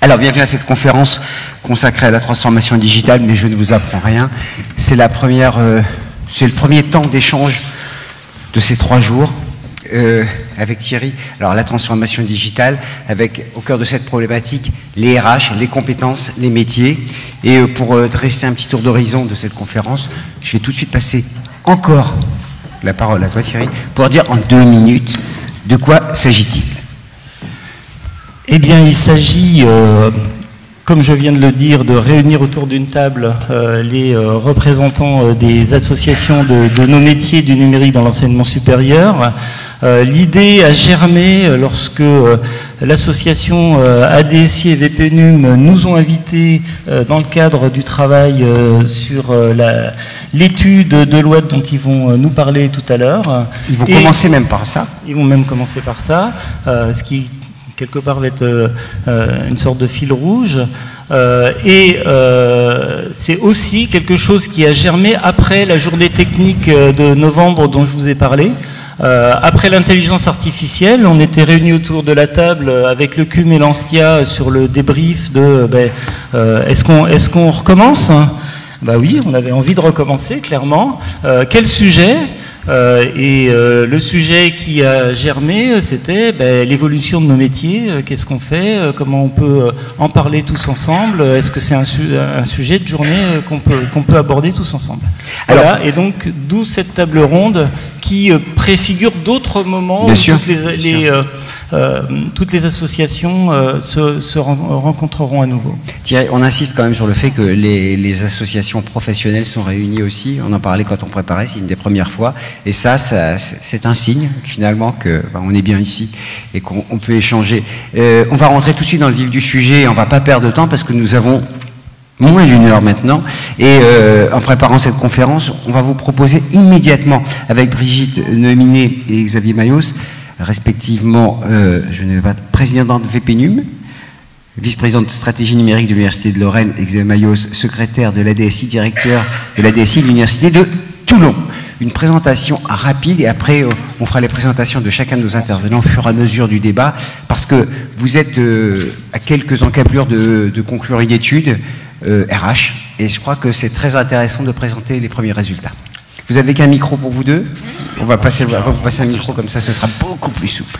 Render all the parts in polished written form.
Alors, bienvenue à cette conférence consacrée à la transformation digitale, mais je ne vous apprends rien. C'est le premier temps d'échange de ces 3 jours avec Thierry. Alors, la transformation digitale, avec au cœur de cette problématique, les RH, les compétences, les métiers. Et pour dresser un petit tour d'horizon de cette conférence, je vais tout de suite passer encore la parole à toi, Thierry, pour dire en 2 minutes de quoi s'agit-il. Eh bien, il s'agit, comme je viens de le dire, de réunir autour d'une table les représentants des associations de nos métiers du numérique dans l'enseignement supérieur. L'idée a germé lorsque l'association ADSI et VPNUM nous ont invités dans le cadre du travail sur l'étude de loi dont ils vont nous parler tout à l'heure. Ils vont commencer même par ça. Ils vont même commencer par ça, ce qui quelque part va être une sorte de fil rouge. C'est aussi quelque chose qui a germé après la journée technique de novembre dont je vous ai parlé. Après l'intelligence artificielle, on était réunis autour de la table avec le CUM et l'ANSTIA sur le débrief de est-ce qu'on recommence? Bah oui, on avait envie de recommencer, clairement. Quel sujet? Le sujet qui a germé, c'était l'évolution de nos métiers. Qu'est-ce qu'on fait? Comment on peut en parler tous ensemble? Est-ce que c'est un sujet de journée qu'on peut aborder tous ensemble? Alors, voilà, et donc d'où cette table ronde qui préfigure d'autres moments où toutes les associations se rencontreront à nouveau. Thierry, on insiste quand même sur le fait que les associations professionnelles sont réunies aussi. On en parlait quand on préparait, c'est une des premières fois. Et ça c'est un signe, finalement, qu'on est bien ici et qu'on peut échanger. On va rentrer tout de suite dans le vif du sujet. On ne va pas perdre de temps parce que nous avons moins d'1 heure maintenant. Et en préparant cette conférence, on va vous proposer immédiatement, avec Brigitte Nominé et Xavier Mayos, respectivement, présidente de VPNUM, vice-présidente de stratégie numérique de l'Université de Lorraine, et Xavier Mayos, secrétaire de l'ADSI, directeur de l'ADSI de l'Université de Toulon. Une présentation rapide et après on fera les présentations de chacun de nos intervenants au fur et à mesure du débat, parce que vous êtes à quelques encablures de conclure une étude RH, et je crois que c'est très intéressant de présenter les premiers résultats. Vous avez qu'un micro pour vous deux? On va vous passer un micro, comme ça ce sera beaucoup plus souple.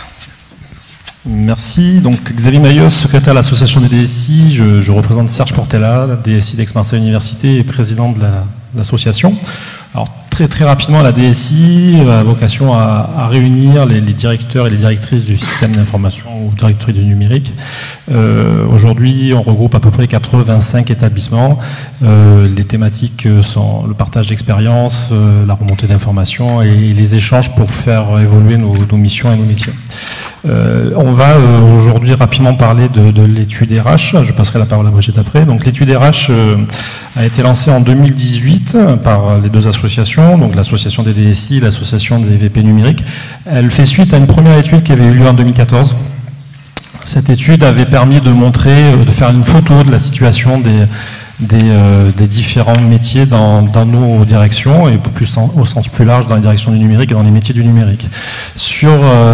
Merci. Donc Xavier Mayos, secrétaire de l'association des DSI. Je représente Serge Portella, DSI d'Aix-Marseille Université et président de l'association. Alors très rapidement, la DSI a vocation à réunir les directeurs et les directrices du système d'information ou directrices du numérique. Aujourd'hui, on regroupe à peu près 85 établissements. Les thématiques sont le partage d'expérience, la remontée d'informations et les échanges pour faire évoluer nos missions et nos métiers. On va aujourd'hui rapidement parler de l'étude RH. Je passerai la parole à Brigitte après. Donc l'étude RH a été lancée en 2018 par les 2 associations, donc l'association des DSI et l'association des VP numériques. Elle fait suite à une première étude qui avait eu lieu en 2014. Cette étude avait permis de faire une photo de la situation des différents métiers dans nos directions et au sens plus large dans les directions du numérique et dans les métiers du numérique. Sur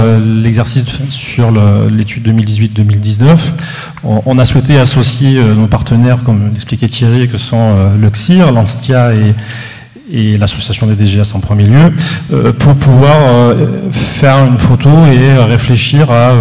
l'étude 2018-2019, on a souhaité associer nos partenaires, comme l'expliquait Thierry, que sont le CIR, l'ANSTIA et l'association des DGS en premier lieu, pour pouvoir faire une photo et réfléchir à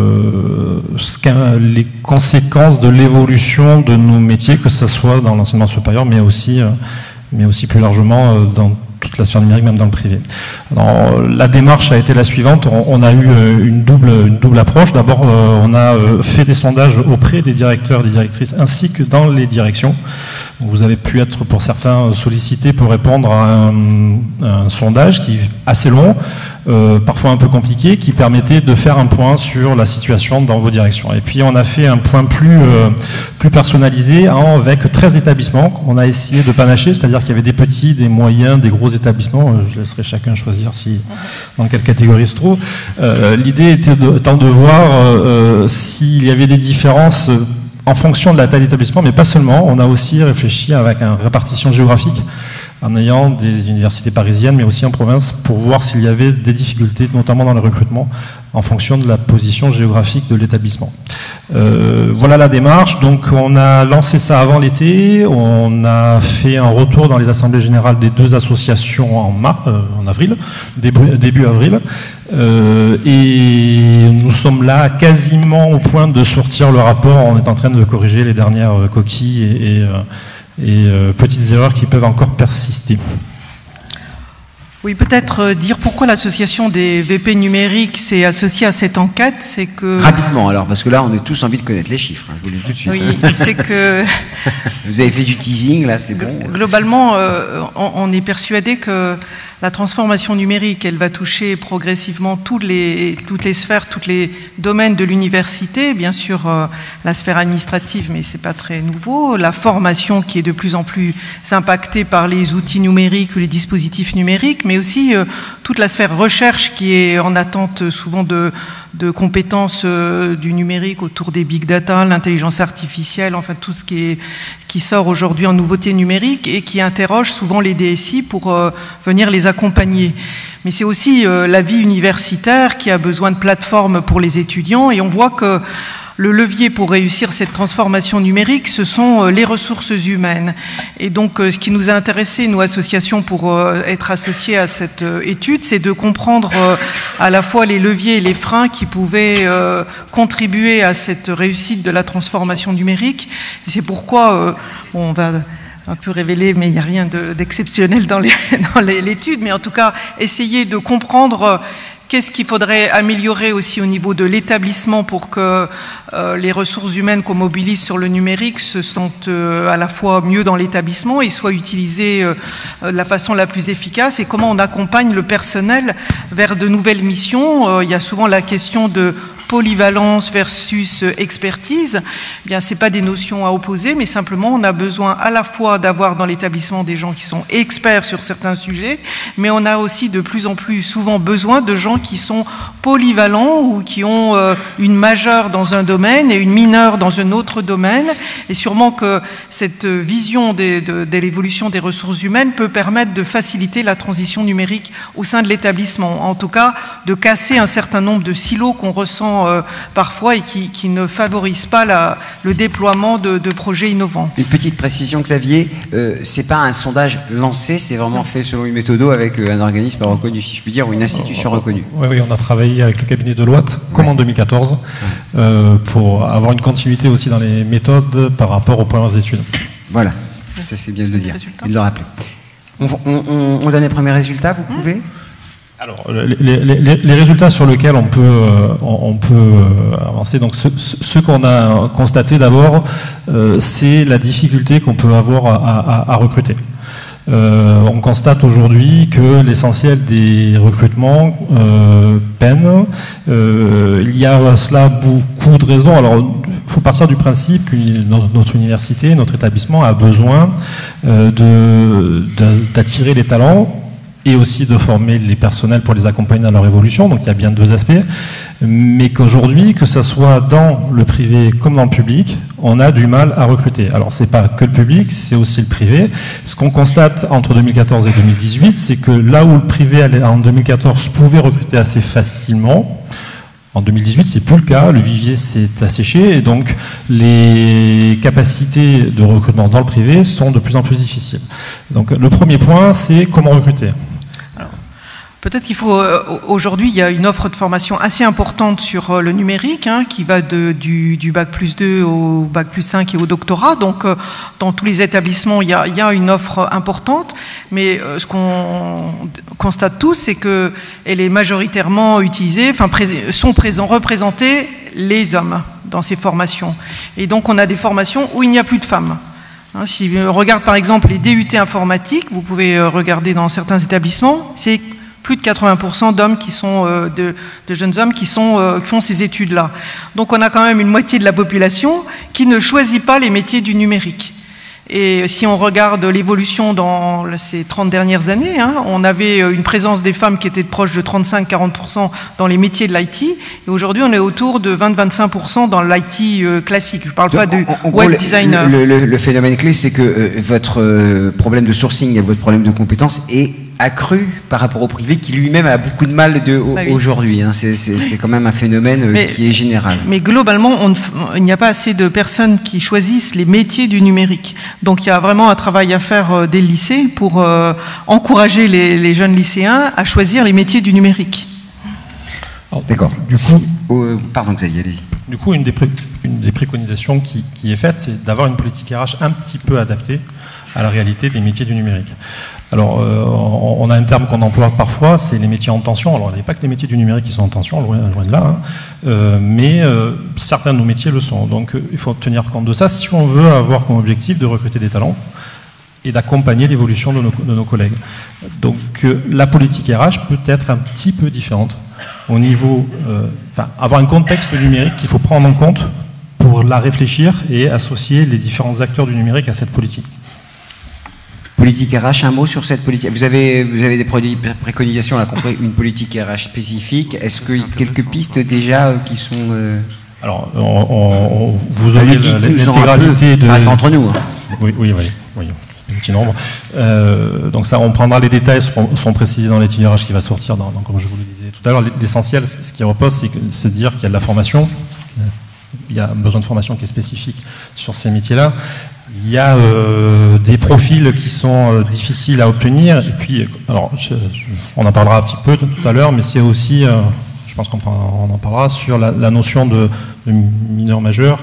les conséquences de l'évolution de nos métiers, que ce soit dans l'enseignement supérieur, mais aussi plus largement dans toute la sphère numérique, même dans le privé. Alors, la démarche a été la suivante. On a eu une double approche. D'abord, on a fait des sondages auprès des directeurs et des directrices, ainsi que dans les directions. Vous avez pu être, pour certains, sollicités pour répondre à un sondage qui est assez long, parfois un peu compliqué, qui permettait de faire un point sur la situation dans vos directions. Et puis on a fait un point plus personnalisé avec 13 établissements. On a essayé de panacher, c'est-à-dire qu'il y avait des petits, des moyens, des gros établissements. Je laisserai chacun choisir dans quelle catégorie il se trouve. L'idée était de voir s'il y avait des différences en fonction de la taille d'établissement, mais pas seulement. On a aussi réfléchi avec une répartition géographique. en ayant des universités parisiennes, mais aussi en province, pour voir s'il y avait des difficultés, notamment dans le recrutement, en fonction de la position géographique de l'établissement. Voilà la démarche. Donc on a lancé ça avant l'été, on a fait un retour dans les assemblées générales des deux associations en avril, début avril, et nous sommes là quasiment au point de sortir le rapport. On est en train de corriger les dernières coquilles et petites erreurs qui peuvent encore persister. Oui, peut-être dire pourquoi l'association des VP numériques s'est associée à cette enquête, c'est que... Rapidement alors, parce que là on a tous envie de connaître les chiffres, hein, je vous le dis tout de suite. Oui, c'est que... Vous avez fait du teasing, là c'est bon. Globalement, on est persuadé que la transformation numérique, elle va toucher progressivement toutes les sphères, tous les domaines de l'université. Bien sûr, la sphère administrative, mais c'est pas très nouveau. La formation qui est de plus en plus impactée par les outils numériques ou les dispositifs numériques, mais aussi toute la sphère recherche qui est en attente souvent de compétences du numérique autour des big data, l'intelligence artificielle, enfin tout ce qui sort aujourd'hui en nouveautés numériques et qui interroge souvent les DSI pour venir les accompagner. Mais c'est aussi la vie universitaire qui a besoin de plateformes pour les étudiants, et on voit que le levier pour réussir cette transformation numérique, ce sont les ressources humaines. Et donc, ce qui nous a intéressé, nous, associations, pour être associés à cette étude, c'est de comprendre à la fois les leviers et les freins qui pouvaient contribuer à cette réussite de la transformation numérique. Et c'est pourquoi, on va un peu révéler, mais il n'y a rien d'exceptionnel dans l'étude, mais en tout cas, essayer de comprendre qu'est-ce qu'il faudrait améliorer aussi au niveau de l'établissement pour que les ressources humaines qu'on mobilise sur le numérique se sentent à la fois mieux dans l'établissement et soient utilisées de la façon la plus efficace, et comment on accompagne le personnel vers de nouvelles missions. Il y a souvent la question de polyvalence versus expertise. Eh bien, c'est pas des notions à opposer, mais simplement on a besoin à la fois d'avoir dans l'établissement des gens qui sont experts sur certains sujets, mais on a aussi de plus en plus souvent besoin de gens qui sont polyvalents ou qui ont une majeure dans un domaine et une mineure dans un autre domaine. Et sûrement que cette vision de l'évolution des ressources humaines peut permettre de faciliter la transition numérique au sein de l'établissement. En tout cas, de casser un certain nombre de silos qu'on ressent parfois et qui ne favorisent pas le déploiement de projets innovants. Une petite précision, Xavier, c'est pas un sondage lancé, c'est vraiment fait selon une méthode avec un organisme reconnu, si je puis dire, ou une institution reconnue. Oui, on a travaillé avec le cabinet Deloitte, comme en 2014, pour avoir une continuité aussi dans les méthodes par rapport aux premières études. Voilà, ça c'est bien de le dire, et de le rappeler. On donne les premiers résultats, vous pouvez ? Alors, les résultats sur lesquels on peut avancer, donc ce qu'on a constaté d'abord, c'est la difficulté qu'on peut avoir à recruter. On constate aujourd'hui que l'essentiel des recrutements peinent. Il y a à cela beaucoup de raisons. Alors, il faut partir du principe que notre université, notre établissement a besoin d'attirer les talents et aussi de former les personnels pour les accompagner dans leur évolution. Donc il y a bien deux aspects, mais qu'aujourd'hui, que ce soit dans le privé comme dans le public, on a du mal à recruter. Alors c'est pas que le public, c'est aussi le privé. Ce qu'on constate entre 2014 et 2018, c'est que là où le privé en 2014 pouvait recruter assez facilement, en 2018, c'est plus le cas, le vivier s'est asséché, et donc les capacités de recrutement dans le privé sont de plus en plus difficiles. Donc le premier point, c'est comment recruter. Peut-être qu'il faut, aujourd'hui, il y a une offre de formation assez importante sur le numérique, qui va du bac plus 2 au bac plus 5 et au doctorat. Donc, dans tous les établissements, il y a une offre importante. Mais ce qu'on constate tous, c'est qu'elle est majoritairement utilisée, représentés les hommes dans ces formations. Et donc, on a des formations où il n'y a plus de femmes. Si on regarde, par exemple, les DUT informatiques, vous pouvez regarder dans certains établissements, c'est plus de 80% d'hommes qui sont de jeunes hommes qui font ces études-là. Donc on a quand même une moitié de la population qui ne choisit pas les métiers du numérique. Et si on regarde l'évolution dans ces 30 dernières années, hein, on avait une présence des femmes qui était proche de 35-40% dans les métiers de l'IT, et aujourd'hui on est autour de 20-25% dans l'IT classique. Je ne parle pas de web designer. Le phénomène clé, c'est que votre problème de sourcing et votre problème de compétences est accru par rapport au privé qui lui-même a beaucoup de mal aujourd'hui. Hein. C'est quand même un phénomène qui est général. Mais globalement, il n'y a pas assez de personnes qui choisissent les métiers du numérique. Donc il y a vraiment un travail à faire dès le lycée pour encourager les jeunes lycéens à choisir les métiers du numérique. D'accord. Pardon Xavier, allez-y. Du coup, une des préconisations qui est faite, c'est d'avoir une politique RH un petit peu adaptée à la réalité des métiers du numérique. Alors, on a un terme qu'on emploie parfois, c'est les métiers en tension. Alors, il n'y a pas que les métiers du numérique qui sont en tension, loin de là, hein. Mais certains de nos métiers le sont. Donc, il faut tenir compte de ça si on veut avoir comme objectif de recruter des talents et d'accompagner l'évolution de nos collègues. Donc, la politique RH peut être un petit peu différente au niveau... avoir un contexte numérique qu'il faut prendre en compte pour la réfléchir et associer les différents acteurs du numérique à cette politique. Politique RH, un mot sur cette politique. Vous avez des préconisations, là, une politique RH spécifique. Est-ce qu'il y a quelques pistes déjà qui sont... Alors, vous avez l'intégralité de... Ça reste entre nous. Hein. Oui, un petit nombre. Donc ça, on prendra les détails, seront précisés dans l'étude RH qui va sortir, comme je vous le disais tout à l'heure. L'essentiel, ce qui repose, c'est de dire qu'il y a de la formation. Il y a un besoin de formation qui est spécifique sur ces métiers-là. Il y a des profils qui sont difficiles à obtenir. Et puis, alors, on en parlera un petit peu tout à l'heure, mais c'est aussi, je pense qu'on en parlera, sur la notion de mineur majeur.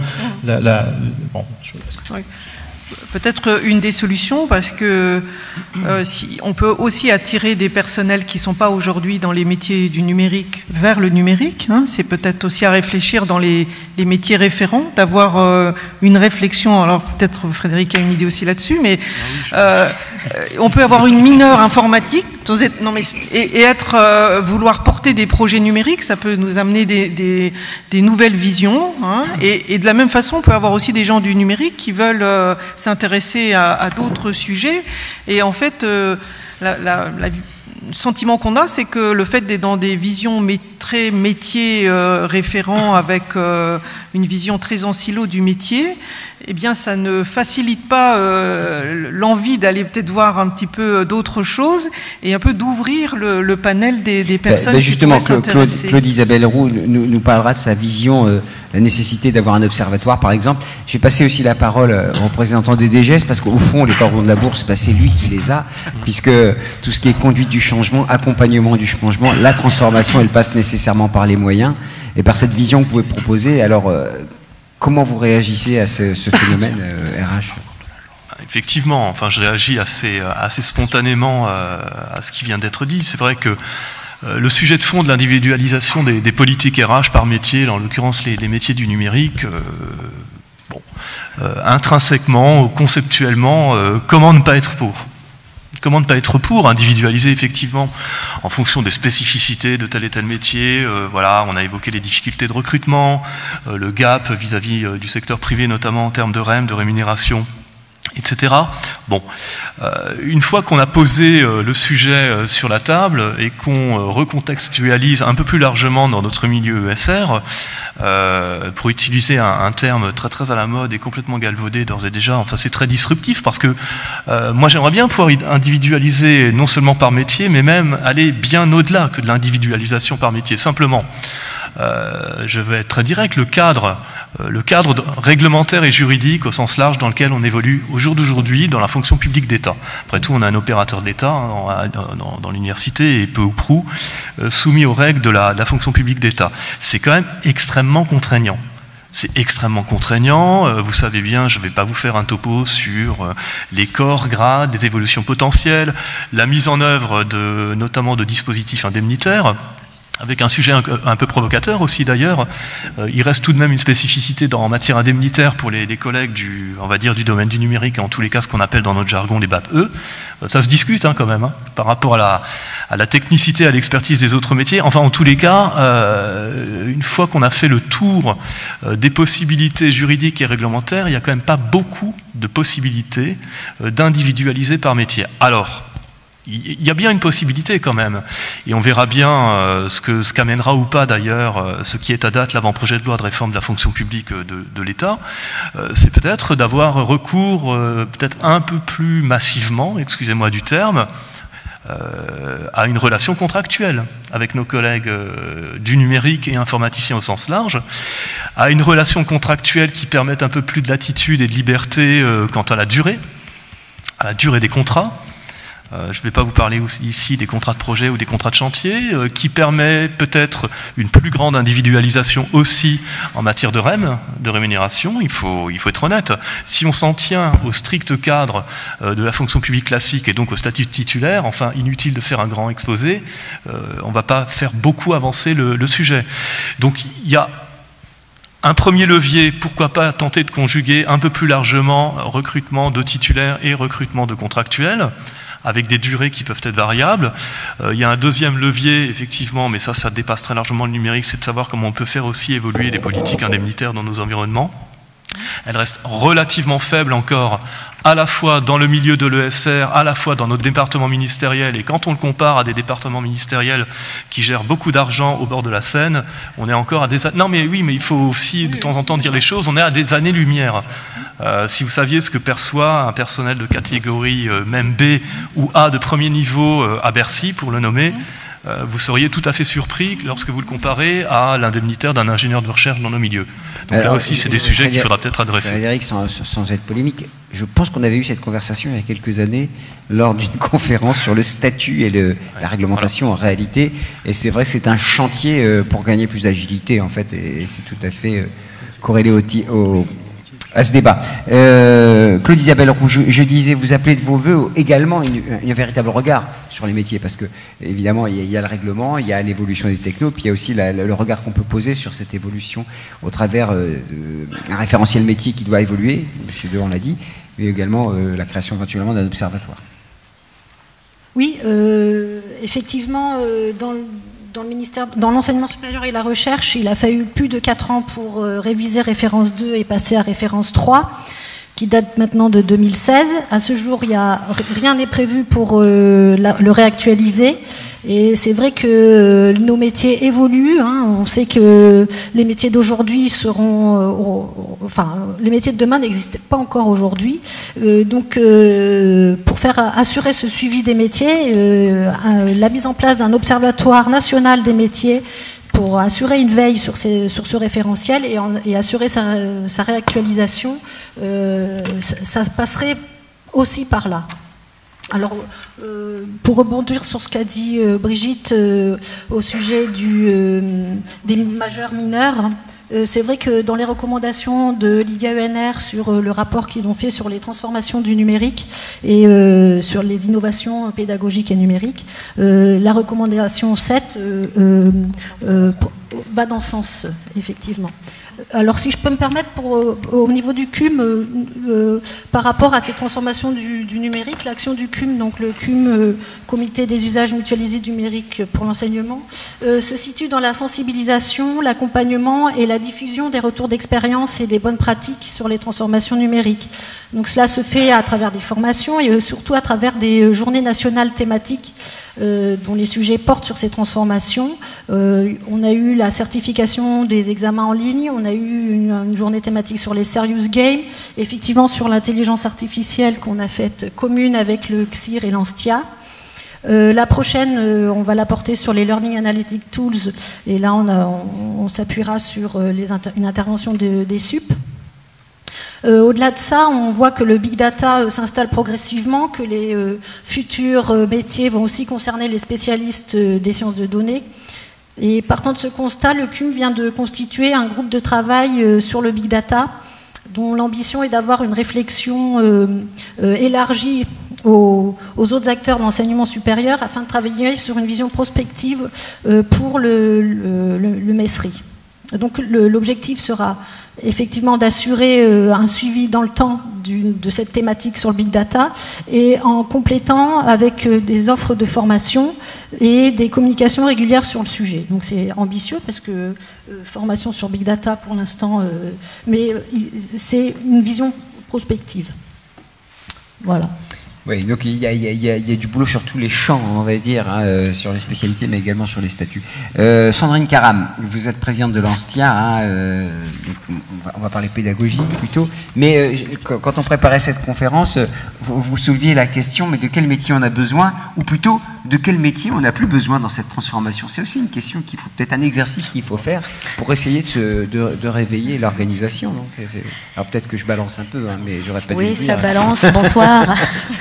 Oui. Peut-être une des solutions, parce que on peut aussi attirer des personnels qui ne sont pas aujourd'hui dans les métiers du numérique vers le numérique. Hein. C'est peut-être aussi à réfléchir dans les métiers référents, d'avoir une réflexion. Alors peut-être Frédéric a une idée aussi là-dessus, mais on peut avoir une mineure informatique et vouloir porter des projets numériques, ça peut nous amener des nouvelles visions. Hein. Et de la même façon, on peut avoir aussi des gens du numérique qui veulent s'intéresser à d'autres sujets. Et en fait, le sentiment qu'on a, c'est que le fait d'être dans des visions très métiers référents, avec une vision très en silo du métier, eh bien, ça ne facilite pas l'envie d'aller peut-être voir un petit peu d'autres choses et un peu d'ouvrir le panel des personnes justement, qui pourraient s'intéresser. Claude Isabelle Roux nous parlera de sa vision, la nécessité d'avoir un observatoire, par exemple. Je vais passer aussi la parole au représentant des DGS, parce qu'au fond, les cordons de la bourse, c'est lui qui les a, puisque tout ce qui est conduite du changement, accompagnement du changement, la transformation, elle passe nécessairement par les moyens et par cette vision que vous pouvez proposer. Alors, comment vous réagissez à ce phénomène RH ? Effectivement, enfin, je réagis assez spontanément à ce qui vient d'être dit. C'est vrai que le sujet de fond de l'individualisation des politiques RH par métier, en l'occurrence les métiers du numérique, intrinsèquement, conceptuellement, comment ne pas être pour ? Comment ne pas être pour individualiser effectivement en fonction des spécificités de tel et tel métier. Voilà, on a évoqué les difficultés de recrutement, le gap vis-à-vis du secteur privé, notamment en termes de REM, de rémunération, etc. Bon, une fois qu'on a posé le sujet sur la table et qu'on recontextualise un peu plus largement dans notre milieu ESR, pour utiliser un terme très très à la mode et complètement galvaudé d'ores et déjà, enfin c'est très disruptif, parce que moi j'aimerais bien pouvoir individualiser non seulement par métier, mais même aller bien au-delà que de l'individualisation par métier. Simplement, je vais être très direct, le cadre réglementaire et juridique au sens large dans lequel on évolue au jour d'aujourd'hui dans la fonction publique d'État. Après tout, on a un opérateur d'État dans l'université et peu ou prou soumis aux règles de la fonction publique d'État. C'est quand même extrêmement contraignant. C'est extrêmement contraignant. Vous savez bien, je ne vais pas vous faire un topo sur les corps, grades, les évolutions potentielles, la mise en œuvre notamment de dispositifs indemnitaires. Avec un sujet un peu provocateur aussi d'ailleurs, il reste tout de même une spécificité en matière indemnitaire pour les collègues du domaine du numérique, en tous les cas ce qu'on appelle dans notre jargon les BAPE. Ça se discute quand même, par rapport à la technicité, à l'expertise des autres métiers. Enfin, en tous les cas, une fois qu'on a fait le tour des possibilités juridiques et réglementaires, il n'y a quand même pas beaucoup de possibilités d'individualiser par métier. Alors, il y a bien une possibilité quand même, et on verra bien ce qu'amènera ou pas d'ailleurs ce qui est à date l'avant-projet de loi de réforme de la fonction publique de l'État, c'est peut-être d'avoir recours peut-être un peu plus massivement, excusez-moi du terme, à une relation contractuelle avec nos collègues du numérique et informaticiens au sens large, à une relation contractuelle qui permette un peu plus de latitude et de liberté quant à la durée des contrats. Je ne vais pas vous parler ici des contrats de projet ou des contrats de chantier, qui permet peut-être une plus grande individualisation aussi en matière de REM, de rémunération. Il faut être honnête. Si on s'en tient au strict cadre de la fonction publique classique et donc au statut de titulaire, enfin inutile de faire un grand exposé, on ne va pas faire beaucoup avancer le sujet. Donc il y a un premier levier, pourquoi pas tenter de conjuguer un peu plus largement recrutement de titulaires et recrutement de contractuels, avec des durées qui peuvent être variables. Il y a un deuxième levier, effectivement, mais ça dépasse très largement le numérique, c'est de savoir comment on peut faire aussi évoluer les politiques indemnitaires dans nos environnements. Elle reste relativement faible encore, à la fois dans le milieu de l'ESR, à la fois dans notre département ministériel, et quand on le compare à des départements ministériels qui gèrent beaucoup d'argent au bord de la Seine, on est encore à des... Non mais oui, mais il faut aussi de temps en temps dire les choses, on est à des années-lumière. Si vous saviez ce que perçoit un personnel de catégorie même B ou A de premier niveau à Bercy, pour le nommer, vous seriez tout à fait surpris lorsque vous le comparez à l'indemnitaire d'un ingénieur de recherche dans nos milieux. Donc là aussi, c'est des sujets qu'il faudra peut-être adresser. Frédéric, sans être polémique, je pense qu'on avait eu cette conversation il y a quelques années lors d'une conférence sur le statut et la réglementation en réalité. Et c'est vrai que c'est un chantier pour gagner plus d'agilité, en fait, et c'est tout à fait corrélé à ce débat. Claude Isabelle Roux, je disais, vous appelez de vos voeux également un véritable regard sur les métiers, parce que évidemment il y a le règlement, il y a l'évolution des technos, puis il y a aussi le regard qu'on peut poser sur cette évolution au travers d'un référentiel métier qui doit évoluer, M. Dehaene l'a dit, mais également la création éventuellement d'un observatoire. Oui, effectivement, dans l'enseignement supérieur et la recherche, il a fallu plus de 4 ans pour réviser référence 2 et passer à référence 3, qui date maintenant de 2016. À ce jour, rien n'est prévu pour le réactualiser. Et c'est vrai que nos métiers évoluent. On sait que les métiers d'aujourd'hui les métiers de demain n'existent pas encore aujourd'hui. Donc, pour assurer ce suivi des métiers, la mise en place d'un observatoire national des métiers pour assurer une veille sur ce référentiel et assurer sa réactualisation, ça passerait aussi par là. Alors, pour rebondir sur ce qu'a dit Brigitte au sujet des majeurs mineurs, c'est vrai que dans les recommandations de l'IGA-ENR sur le rapport qu'ils ont fait sur les transformations du numérique et sur les innovations pédagogiques et numériques, la recommandation 7 va dans ce sens, effectivement. Alors, si je peux me permettre, au niveau du CUM, par rapport à ces transformations du numérique, l'action du CUM, donc le CUM, Comité des usages mutualisés du numérique pour l'enseignement, se situe dans la sensibilisation, l'accompagnement et la diffusion des retours d'expérience et des bonnes pratiques sur les transformations numériques. Donc, cela se fait à travers des formations et surtout à travers des journées nationales thématiques dont les sujets portent sur ces transformations. On a eu la certification des examens en ligne, on a eu une journée thématique sur les serious games, effectivement sur l'intelligence artificielle qu'on a faite commune avec le CSIR et l'ANSTIA. La prochaine, on va la porter sur les Learning Analytic Tools, et là on s'appuiera sur une intervention des SUP. Au-delà de ça, on voit que le big data s'installe progressivement, que les futurs métiers vont aussi concerner les spécialistes des sciences de données. Et partant de ce constat, le CUM vient de constituer un groupe de travail sur le big data, dont l'ambition est d'avoir une réflexion élargie aux autres acteurs de l'enseignement supérieur afin de travailler sur une vision prospective pour le MESRI. Donc l'objectif sera effectivement d'assurer un suivi dans le temps de cette thématique sur le big data et en complétant avec des offres de formation et des communications régulières sur le sujet. Donc c'est ambitieux parce que formation sur big data pour l'instant, mais c'est une vision prospective. Voilà. Oui, donc il y a du boulot sur tous les champs, on va dire, hein, sur les spécialités, mais également sur les statuts. Sandrine Karam, vous êtes présidente de l'ANSTIA, hein, on va parler pédagogie plutôt, mais quand on préparait cette conférence, vous souleviez la question, mais de quel métier on a besoin, ou plutôt, de quel métier on n'a plus besoin dans cette transformation? C'est aussi une question qu'il faut, peut-être un exercice qu'il faut faire pour essayer de réveiller l'organisation. Alors peut-être que je balance un peu, hein, mais j'aurais pas dû le dire. Oui, ça balance, bonsoir.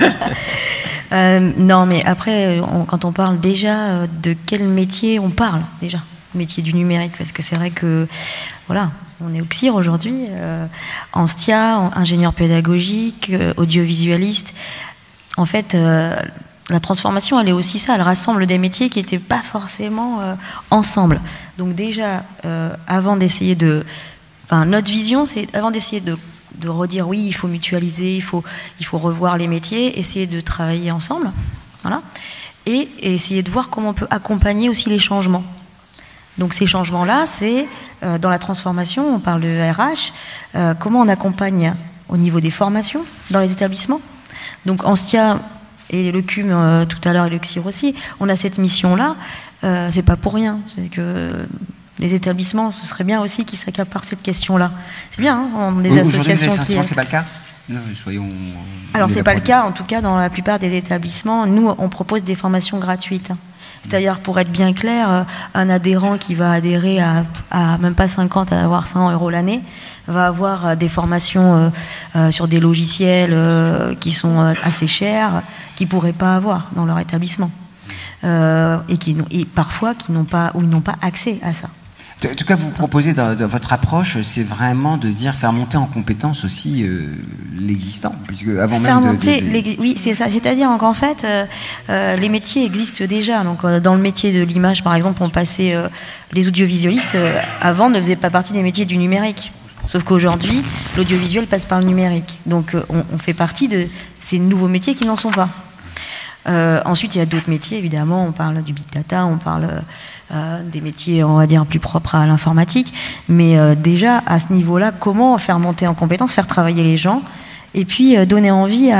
Non, mais après, quand on parle déjà de quel métier on parle déjà, métier du numérique, parce que c'est vrai que, voilà, on est au CIR aujourd'hui, ANSTIA, ingénieur pédagogique, audiovisualiste. En fait, la transformation, elle est aussi ça, elle rassemble des métiers qui n'étaient pas forcément ensemble. Donc déjà, avant d'essayer de... Enfin, notre vision, c'est avant d'essayer de redire oui, il faut mutualiser, il faut revoir les métiers, essayer de travailler ensemble, voilà, et essayer de voir comment on peut accompagner aussi les changements. Donc ces changements-là, c'est dans la transformation, on parle de RH, comment on accompagne au niveau des formations dans les établissements. Donc ANSTIA et le CUM tout à l'heure et le CIR aussi, on a cette mission-là, c'est pas pour rien, c'est que les établissements, ce serait bien aussi qu'ils s'accaparent cette question-là. C'est bien, hein, des associations qui... C'est pas le cas? Non, alors, c'est pas le cas, en tout cas, dans la plupart des établissements. Nous, on propose des formations gratuites. C'est-à-dire, pour être bien clair, un adhérent qui va adhérer à même pas 50, à avoir 100 € l'année, va avoir des formations sur des logiciels qui sont assez chers, qu'ils ne pourraient pas avoir dans leur établissement. Et parfois, ils n'ont pas accès à ça. En tout cas, vous proposez dans votre approche, c'est vraiment de dire faire monter en compétence aussi l'existant, puisque avant faire même monter, oui, c'est ça. C'est-à-dire qu'en fait, les métiers existent déjà. Donc, dans le métier de l'image, par exemple, on passait les audiovisualistes avant ne faisaient pas partie des métiers du numérique. Sauf qu'aujourd'hui, l'audiovisuel passe par le numérique. Donc, on fait partie de ces nouveaux métiers qui n'en sont pas. Ensuite, il y a d'autres métiers, évidemment. On parle du big data, on parle des métiers, on va dire, plus propres à l'informatique. Mais déjà, à ce niveau-là, comment faire monter en compétence, faire travailler les gens, et puis donner envie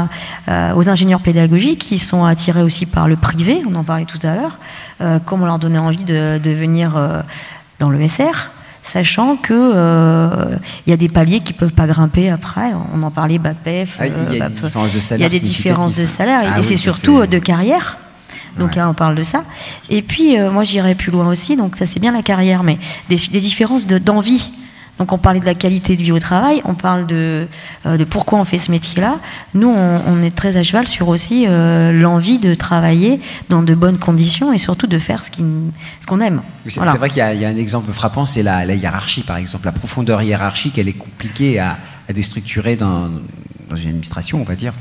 aux ingénieurs pédagogiques qui sont attirés aussi par le privé, on en parlait tout à l'heure, comment leur donner envie de venir dans le SR, sachant que y a des paliers qui ne peuvent pas grimper après. On en parlait, BAPEF, il y a des différences de salaire. Il y a des différences de salaire, et c'est surtout de carrière. Donc ouais. Là, on parle de ça. Et puis, moi, j'irais plus loin aussi. Donc ça, c'est bien la carrière, mais des différences d'envie. Donc on parlait de la qualité de vie au travail, on parle de pourquoi on fait ce métier-là. Nous, on est très à cheval sur aussi l'envie de travailler dans de bonnes conditions et surtout de faire ce qu'on aime. Voilà. C'est vrai qu'il y a un exemple frappant, c'est la hiérarchie, par exemple. La profondeur hiérarchique, elle est compliquée à déstructurer dans une administration, on va dire.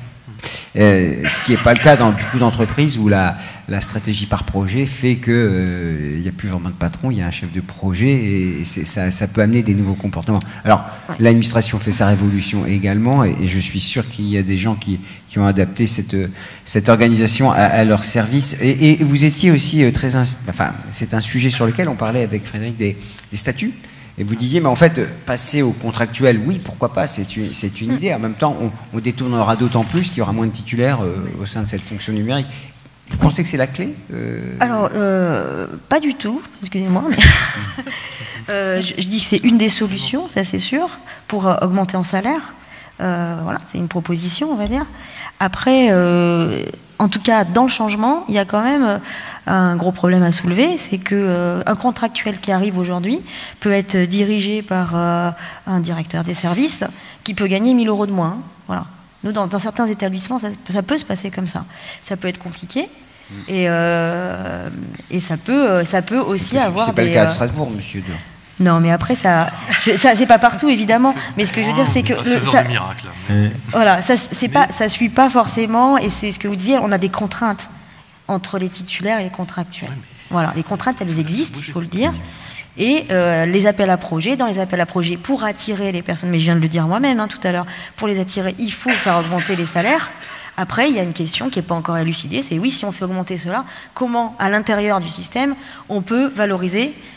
Ce qui n'est pas le cas dans beaucoup d'entreprises où la stratégie par projet fait qu'il n'y a plus vraiment de patron, il y a un chef de projet et ça peut amener des nouveaux comportements. Alors, ouais. L'administration fait sa révolution également et je suis sûr qu'il y a des gens qui ont adapté cette organisation à leur service. Et vous étiez aussi c'est un sujet sur lequel on parlait avec Frédéric des statuts. Et vous disiez, mais en fait, passer au contractuel, oui, pourquoi pas, c'est une idée. En même temps, on détournera d'autant plus qu'il y aura moins de titulaires au sein de cette fonction numérique. Vous pensez que c'est la clé Alors, pas du tout, excusez-moi. Mais je dis que c'est une des solutions, ça c'est sûr, pour augmenter en salaire. Voilà, c'est une proposition, on va dire. Après, en tout cas, dans le changement, il y a quand même un gros problème à soulever, c'est qu'un contractuel qui arrive aujourd'hui peut être dirigé par un directeur des services qui peut gagner 1 000 € de moins. Hein. Voilà. Nous, dans certains établissements, ça peut se passer comme ça. Ça peut être compliqué. Et ça peut aussi avoir. C'est pas le cas de Strasbourg, monsieur Deur. Non, mais après, ça c'est pas partout, évidemment. Mais ce que je veux dire, c'est que miracle. Voilà, ça suit pas forcément. Et c'est ce que vous disiez, on a des contraintes entre les titulaires et les contractuels. Ouais, voilà, les contraintes, elles existent, il faut le dire. Et les appels à projets, dans les appels à projets, pour attirer les personnes, mais je viens de le dire moi-même tout à l'heure, pour les attirer, il faut faire augmenter les salaires. Après, il y a une question qui n'est pas encore élucidée, c'est oui, si on fait augmenter cela, comment, à l'intérieur du système, on peut valoriser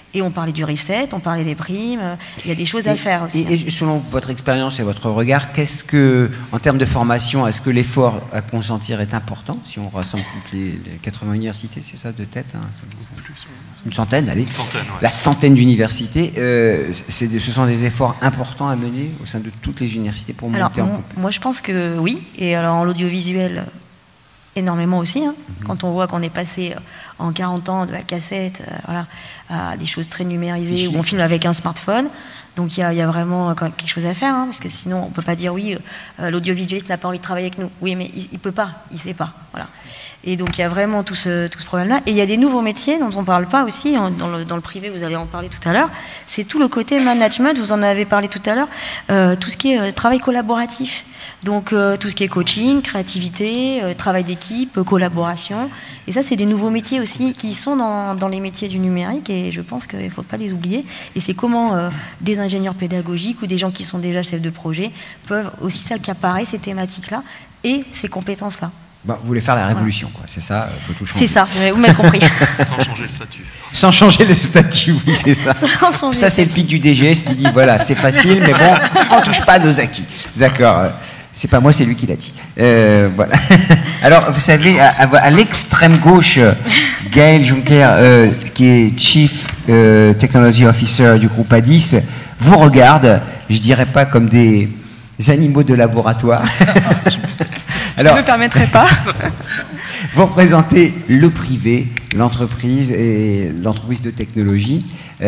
Et on parlait du RIFSET, on parlait des primes, il y a des choses à faire aussi. Et selon votre expérience et votre regard, qu'est-ce que, en termes de formation, est-ce que l'effort à consentir est important, si on rassemble toutes les 80 universités, c'est ça de tête, hein, une centaine, allez, la centaine d'universités, ce sont des efforts importants à mener au sein de toutes les universités pour monter en compétence. Moi je pense que oui, et alors en l'audiovisuel, énormément aussi, hein. Quand on voit qu'on est passé en 40 ans de la cassette à des choses très numérisées, où on filme avec un smartphone, donc il y a vraiment quand même quelque chose à faire, hein, parce que sinon on ne peut pas dire oui, l'audiovisualiste n'a pas envie de travailler avec nous. Oui, mais il ne peut pas, il ne sait pas. Voilà. Et donc il y a vraiment tout ce problème-là. Et il y a des nouveaux métiers dont on ne parle pas aussi, dans le privé, vous allez en parler tout à l'heure, c'est tout le côté management, vous en avez parlé tout à l'heure, tout ce qui est travail collaboratif. Donc tout ce qui est coaching, créativité, travail d'équipe, collaboration. Et ça, c'est des nouveaux métiers aussi qui sont dans les métiers du numérique et je pense qu'il ne faut pas les oublier. Et c'est comment des ingénieurs pédagogiques ou des gens qui sont déjà chefs de projet peuvent aussi s'accaparer ces thématiques-là et ces compétences-là. Bon, vous voulez faire la révolution, quoi. C'est ça, il faut tout changer. C'est ça, vous m'avez compris. Sans changer le statut. Sans changer le statut, oui, c'est ça. Ça, c'est le pic du DGS qui dit, voilà, c'est facile, mais bon, on ne touche pas à nos acquis. D'accord. C'est pas moi, c'est lui qui l'a dit. Voilà. Alors, vous savez, à l'extrême gauche, Gaël Juncker, qui est Chief Technology Officer du groupe Addis, vous regarde, je dirais pas comme des animaux de laboratoire. Alors, je ne me permettrai pas. Vous représentez le privé, l'entreprise et l'entreprise de technologie.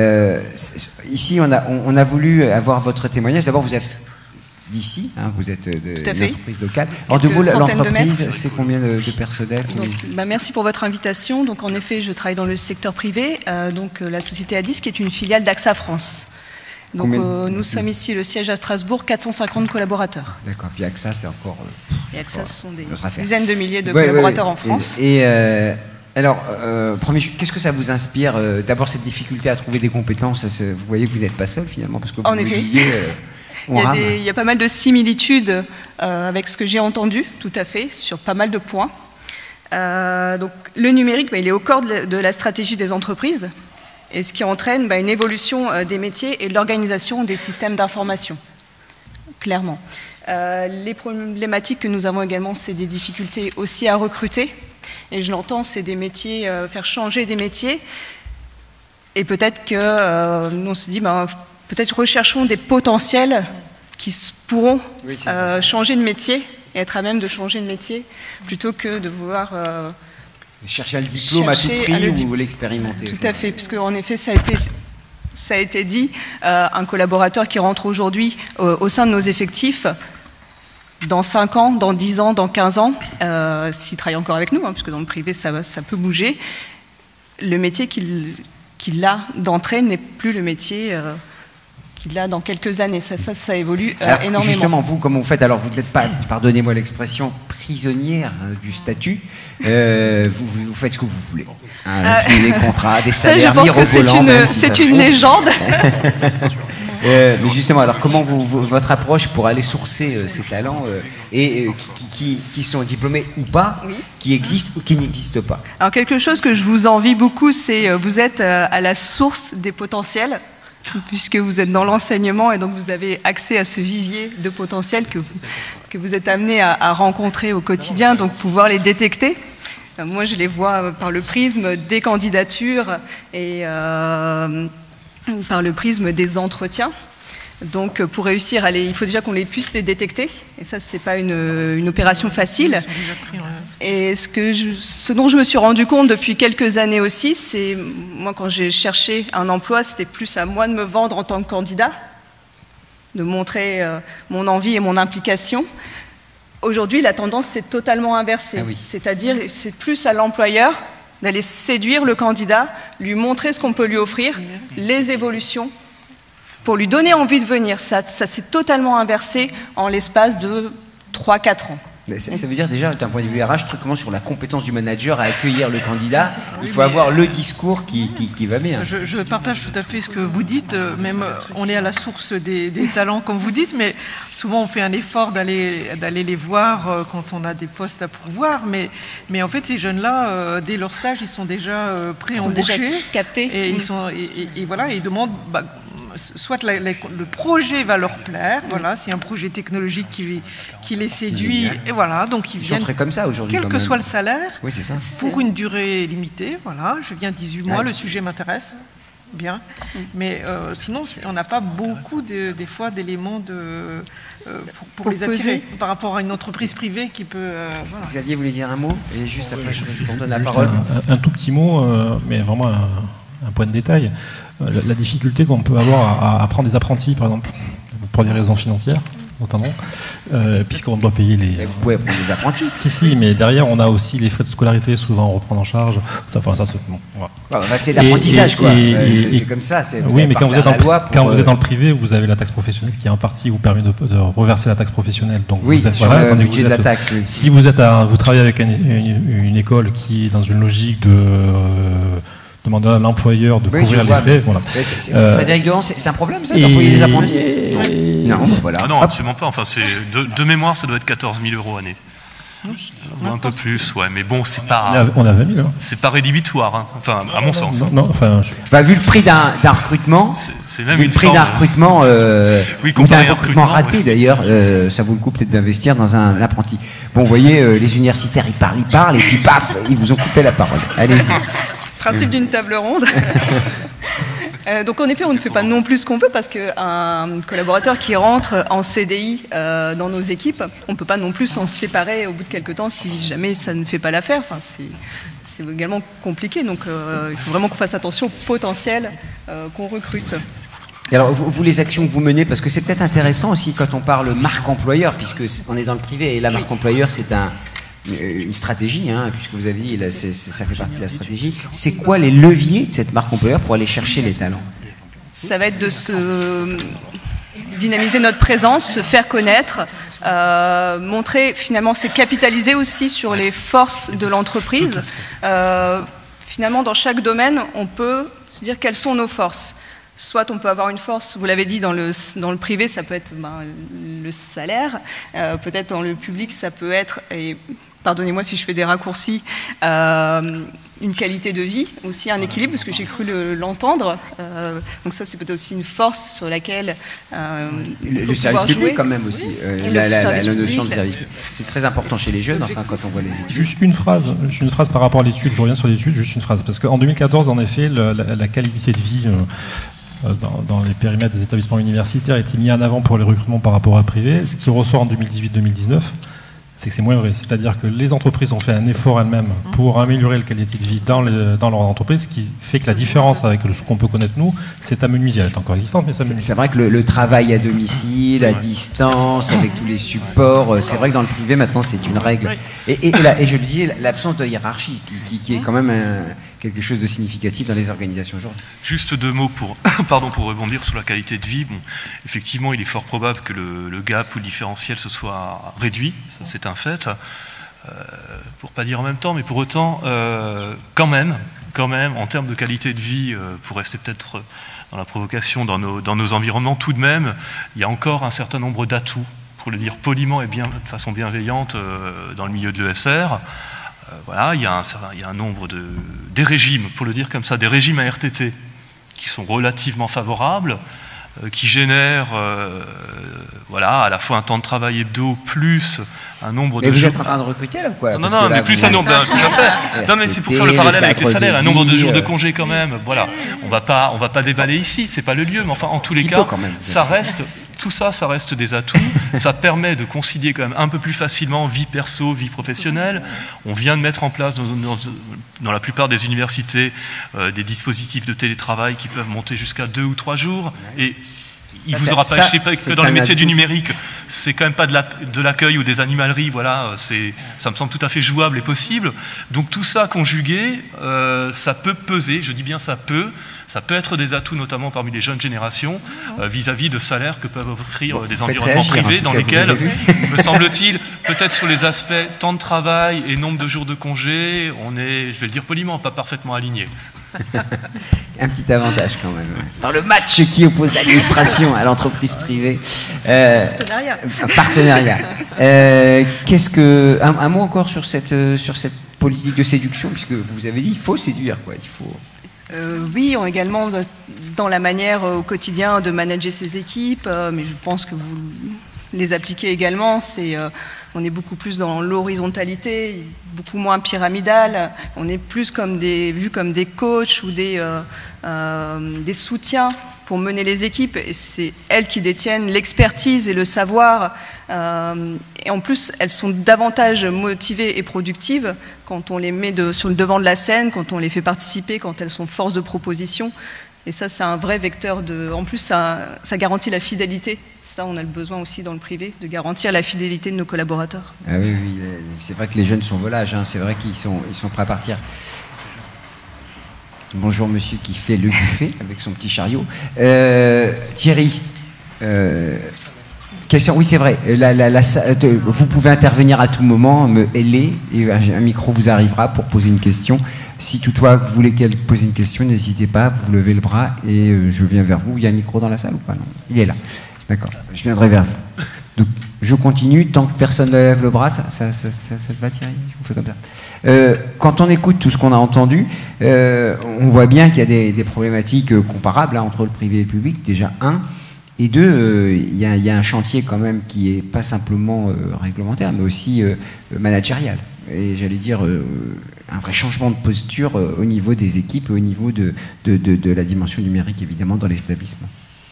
Ici, on a voulu avoir votre témoignage. D'abord, vous êtes d'ici, hein, vous êtes d'une entreprise locale. En deux mots, l'entreprise, c'est combien de personnel? Donc, merci pour votre invitation. Donc, en effet, je travaille dans le secteur privé. Donc, la société Addis, qui est une filiale d'AXA France. Donc, nous sommes ici, le siège à Strasbourg, 450 collaborateurs. D'accord. Puis AXA, c'est encore... Et AXA, ce sont des dizaines de milliers de collaborateurs en France. Alors, qu'est-ce que ça vous inspire? D'abord, cette difficulté à trouver des compétences. Vous voyez que vous n'êtes pas seul, finalement, parce que vous me disiez... Il y a pas mal de similitudes avec ce que j'ai entendu, tout à fait, sur pas mal de points. Donc, le numérique, il est au cœur de la stratégie des entreprises, et ce qui entraîne une évolution des métiers et de l'organisation des systèmes d'information, clairement. Les problématiques que nous avons également, c'est des difficultés aussi à recruter, et je l'entends, c'est des métiers, faire changer des métiers, et peut-être que nous on se dit, peut-être recherchons des potentiels qui pourront changer de métier et être à même de changer de métier plutôt que de vouloir chercher le diplôme à tout prix ou l'expérimenter. Tout à fait, puisque en effet ça a été dit, un collaborateur qui rentre aujourd'hui au sein de nos effectifs, dans 5 ans, dans 10 ans, dans 15 ans, s'il travaille encore avec nous, puisque dans le privé ça peut bouger, le métier qu'il a d'entrée n'est plus le métier qu'il a dans quelques années. Ça évolue énormément. Justement, vous, comment vous faites? Alors, vous n'êtes pas, pardonnez-moi l'expression, prisonnière du statut. Vous faites ce que vous voulez. Les contrats, des salaires mirobolants. C'est une légende. Mais justement, alors comment votre approche pour aller sourcer ces talents qui sont diplômés ou pas, qui existent ou qui n'existent pas? Alors, quelque chose que je vous envie beaucoup, c'est vous êtes à la source des potentiels, puisque vous êtes dans l'enseignement et donc vous avez accès à ce vivier de potentiels que vous êtes amené à rencontrer au quotidien, donc pouvoir les détecter. Moi, je les vois par le prisme des candidatures et par le prisme des entretiens. Donc, pour réussir, il faut déjà qu'on puisse les détecter. Et ça, c'est pas une opération facile. Et ce dont je me suis rendu compte depuis quelques années aussi, c'est, moi, quand j'ai cherché un emploi, c'était plus à moi de me vendre en tant que candidat, de montrer mon envie et mon implication. Aujourd'hui, la tendance s'est totalement inversée. C'est-à-dire, c'est plus à l'employeur d'aller séduire le candidat, lui montrer ce qu'on peut lui offrir, les évolutions, pour lui donner envie de venir. Ça s'est totalement inversé en l'espace de 3-4 ans. Ça veut dire déjà, d'un point de vue RH, comment sur la compétence du manager à accueillir le candidat, il faut avoir le discours qui va bien. Je partage tout à fait ce que vous dites, même on est à la source des talents comme vous dites, mais souvent on fait un effort d'aller les voir quand on a des postes à pourvoir, mais en fait ces jeunes-là, dès leur stage, ils sont déjà pré-embauchés, captés. Et voilà, ils demandent... soit le projet va leur plaire, voilà, c'est un projet technologique qui les séduit, et voilà, donc ils viennent très comme ça aujourd'hui, quel que soit le salaire, oui, c'est ça. Pour une durée limitée, voilà, je viens 18 mois, le sujet m'intéresse, bien, mais sinon on n'a pas beaucoup des fois d'éléments pour les attirer par rapport à une entreprise privée qui peut... voilà. Xavier voulait dire un mot, et juste après je vous donne la parole. Un tout petit mot, mais vraiment un point de détail. La difficulté qu'on peut avoir à prendre des apprentis, par exemple, pour des raisons financières, notamment, puisqu'on doit payer les... Mais vous pouvez prendre des apprentis. Si, mais derrière, on a aussi les frais de scolarité, souvent on reprend en charge. Ça, bon, voilà. C'est l'apprentissage, quoi. C'est comme ça. Oui, mais quand vous êtes dans le privé, vous avez la taxe professionnelle qui, en partie, vous permet de reverser la taxe professionnelle. Donc, oui, vous êtes, sur le budget de la taxe. Oui. Si vous travaillez avec une école qui est dans une logique de... demander à l'employeur de couvrir les frais. Voilà. Frédéric Dehan, c'est un problème ça, d'employer les apprentis? Non, voilà. Ah non, absolument pas. Enfin, de mémoire, ça doit être 14 000 € année. Un peu plus, ouais, mais bon, c'est pas. On a 20 000. C'est pas rédhibitoire, hein. Enfin, à mon sens. Vu le prix d'un recrutement, c'est même vu le prix d'un recrutement, oui, ou d'un recrutement raté d'ailleurs, ça vaut le coup peut-être d'investir dans un apprenti. Bon, vous voyez, les universitaires, ils parlent, et puis paf, ils vous ont coupé la parole. Allez-y. Principe d'une table ronde. Donc en effet, on ne fait pas non plus ce qu'on veut parce qu'un collaborateur qui rentre en CDI dans nos équipes, on ne peut pas non plus s'en séparer au bout de quelques temps si jamais ça ne fait pas l'affaire. Enfin, c'est également compliqué, donc il faut vraiment qu'on fasse attention au potentiel qu'on recrute. Et alors, vous, les actions que vous menez, parce que c'est peut-être intéressant aussi quand on parle marque employeur, puisque on est dans le privé, et la marque employeur, c'est une stratégie, hein, puisque vous avez dit, là, ça fait partie de la stratégie. C'est quoi les leviers de cette marque employeur pour aller chercher les talents? Ça va être de dynamiser notre présence, se faire connaître, montrer, finalement, c'est capitaliser aussi sur les forces de l'entreprise. Finalement, dans chaque domaine, on peut se dire quelles sont nos forces. Soit on peut avoir une force, vous l'avez dit, dans le privé, ça peut être le salaire. Peut-être dans le public, ça peut être... Pardonnez-moi si je fais des raccourcis, une qualité de vie, aussi un équilibre, parce que j'ai cru l'entendre. Donc ça, c'est peut-être aussi une force sur laquelle le service public, quand même, aussi. La notion de service public. C'est très important chez les jeunes, enfin, quand on voit les études. Juste une phrase par rapport à l'étude, je reviens sur l'étude, juste une phrase. Parce qu'en 2014, en effet, la qualité de vie... dans les périmètres des établissements universitaires était mis en avant pour les recrutements par rapport à privé. Ce qui ressort en 2018-2019, c'est que c'est moins vrai. C'est-à-dire que les entreprises ont fait un effort elles-mêmes pour améliorer la qualité de vie dans leur entreprise, ce qui fait que la différence avec ce qu'on peut connaître nous, c'est amenuisée. Elle est encore existante, mais ça amenuise. C'est vrai que le travail à domicile, à distance, avec tous les supports, c'est vrai que dans le privé, maintenant, c'est une règle. Et je le dis, l'absence de hiérarchie, qui est quand même quelque chose de significatif dans les organisations aujourd'hui. Juste deux mots pour rebondir sur la qualité de vie. Bon, effectivement, il est fort probable que le gap ou le différentiel se soit réduit, ça c'est un fait. Pour pas dire en même temps, mais pour autant, quand même, en termes de qualité de vie, pour rester peut-être dans la provocation, dans nos environnements, tout de même, il y a encore un certain nombre d'atouts, pour le dire poliment et de façon bienveillante, dans le milieu de l'ESR. Voilà, il y a un nombre des régimes, pour le dire comme ça, des régimes à RTT qui sont relativement favorables, qui génèrent à la fois un temps de travail hebdo plus un nombre de jours. Mais vous êtes en train de recruter là ou quoi? Non, mais plus un nombre, tout à fait. Non, mais c'est pour faire le parallèle avec les salaires, un nombre de jours de congé quand même. Voilà, on va pas déballer ici, c'est pas le lieu, mais enfin en tous les cas, ça reste. Tout ça, ça reste des atouts. Ça permet de concilier quand même un peu plus facilement vie perso, vie professionnelle. On vient de mettre en place dans la plupart des universités des dispositifs de télétravail qui peuvent monter jusqu'à 2 ou 3 jours. Et il ne vous aura pas échappé que dans le métier du numérique, c'est quand même pas de l'accueil ou des animaleries, voilà, ça me semble tout à fait jouable et possible. Donc tout ça conjugué, ça peut peser, je dis bien ça peut être des atouts notamment parmi les jeunes générations vis-à-vis de salaires que peuvent offrir des environnements privés dans lesquels, me semble-t-il, peut-être sur les aspects temps de travail et nombre de jours de congé, on est, je vais le dire poliment, pas parfaitement alignés. Un petit avantage quand même. Dans le match qui oppose l'administration à l'entreprise privée. Partenariat. Un mot encore sur cette politique de séduction, puisque vous avez dit il faut séduire, quoi. Il faut. Oui, également dans la manière au quotidien de manager ses équipes, mais je pense que vous les appliquez également. On est beaucoup plus dans l'horizontalité, beaucoup moins pyramidal. On est plus vus comme des coachs ou des soutiens pour mener les équipes. Et c'est elles qui détiennent l'expertise et le savoir. Et en plus, elles sont davantage motivées et productives quand on les met sur le devant de la scène, quand on les fait participer, quand elles sont force de proposition. Et ça, c'est un vrai vecteur de... En plus, ça garantit la fidélité. Ça, on a le besoin aussi dans le privé, de garantir la fidélité de nos collaborateurs. Ah oui, c'est vrai que les jeunes sont volages, hein. C'est vrai qu'ils sont prêts à partir. Bonjour monsieur qui fait le buffet avec son petit chariot. Thierry, question, oui c'est vrai, vous pouvez intervenir à tout moment, me héler, et un micro vous arrivera pour poser une question. Si toutefois vous voulez poser une question, n'hésitez pas, vous levez le bras et je viens vers vous. Il y a un micro dans la salle ou pas? Non, il est là. D'accord, je viendrai vers vous. Donc, je continue, tant que personne ne lève le bras, ça te va Thierry? Je vous fais comme ça. Quand on écoute tout ce qu'on a entendu, on voit bien qu'il y a des problématiques comparables entre le privé et le public, déjà un. Et deux, il y a un chantier quand même qui n'est pas simplement réglementaire, mais aussi managérial. Et j'allais dire un vrai changement de posture au niveau des équipes, au niveau de la dimension numérique, évidemment, dans les établissements.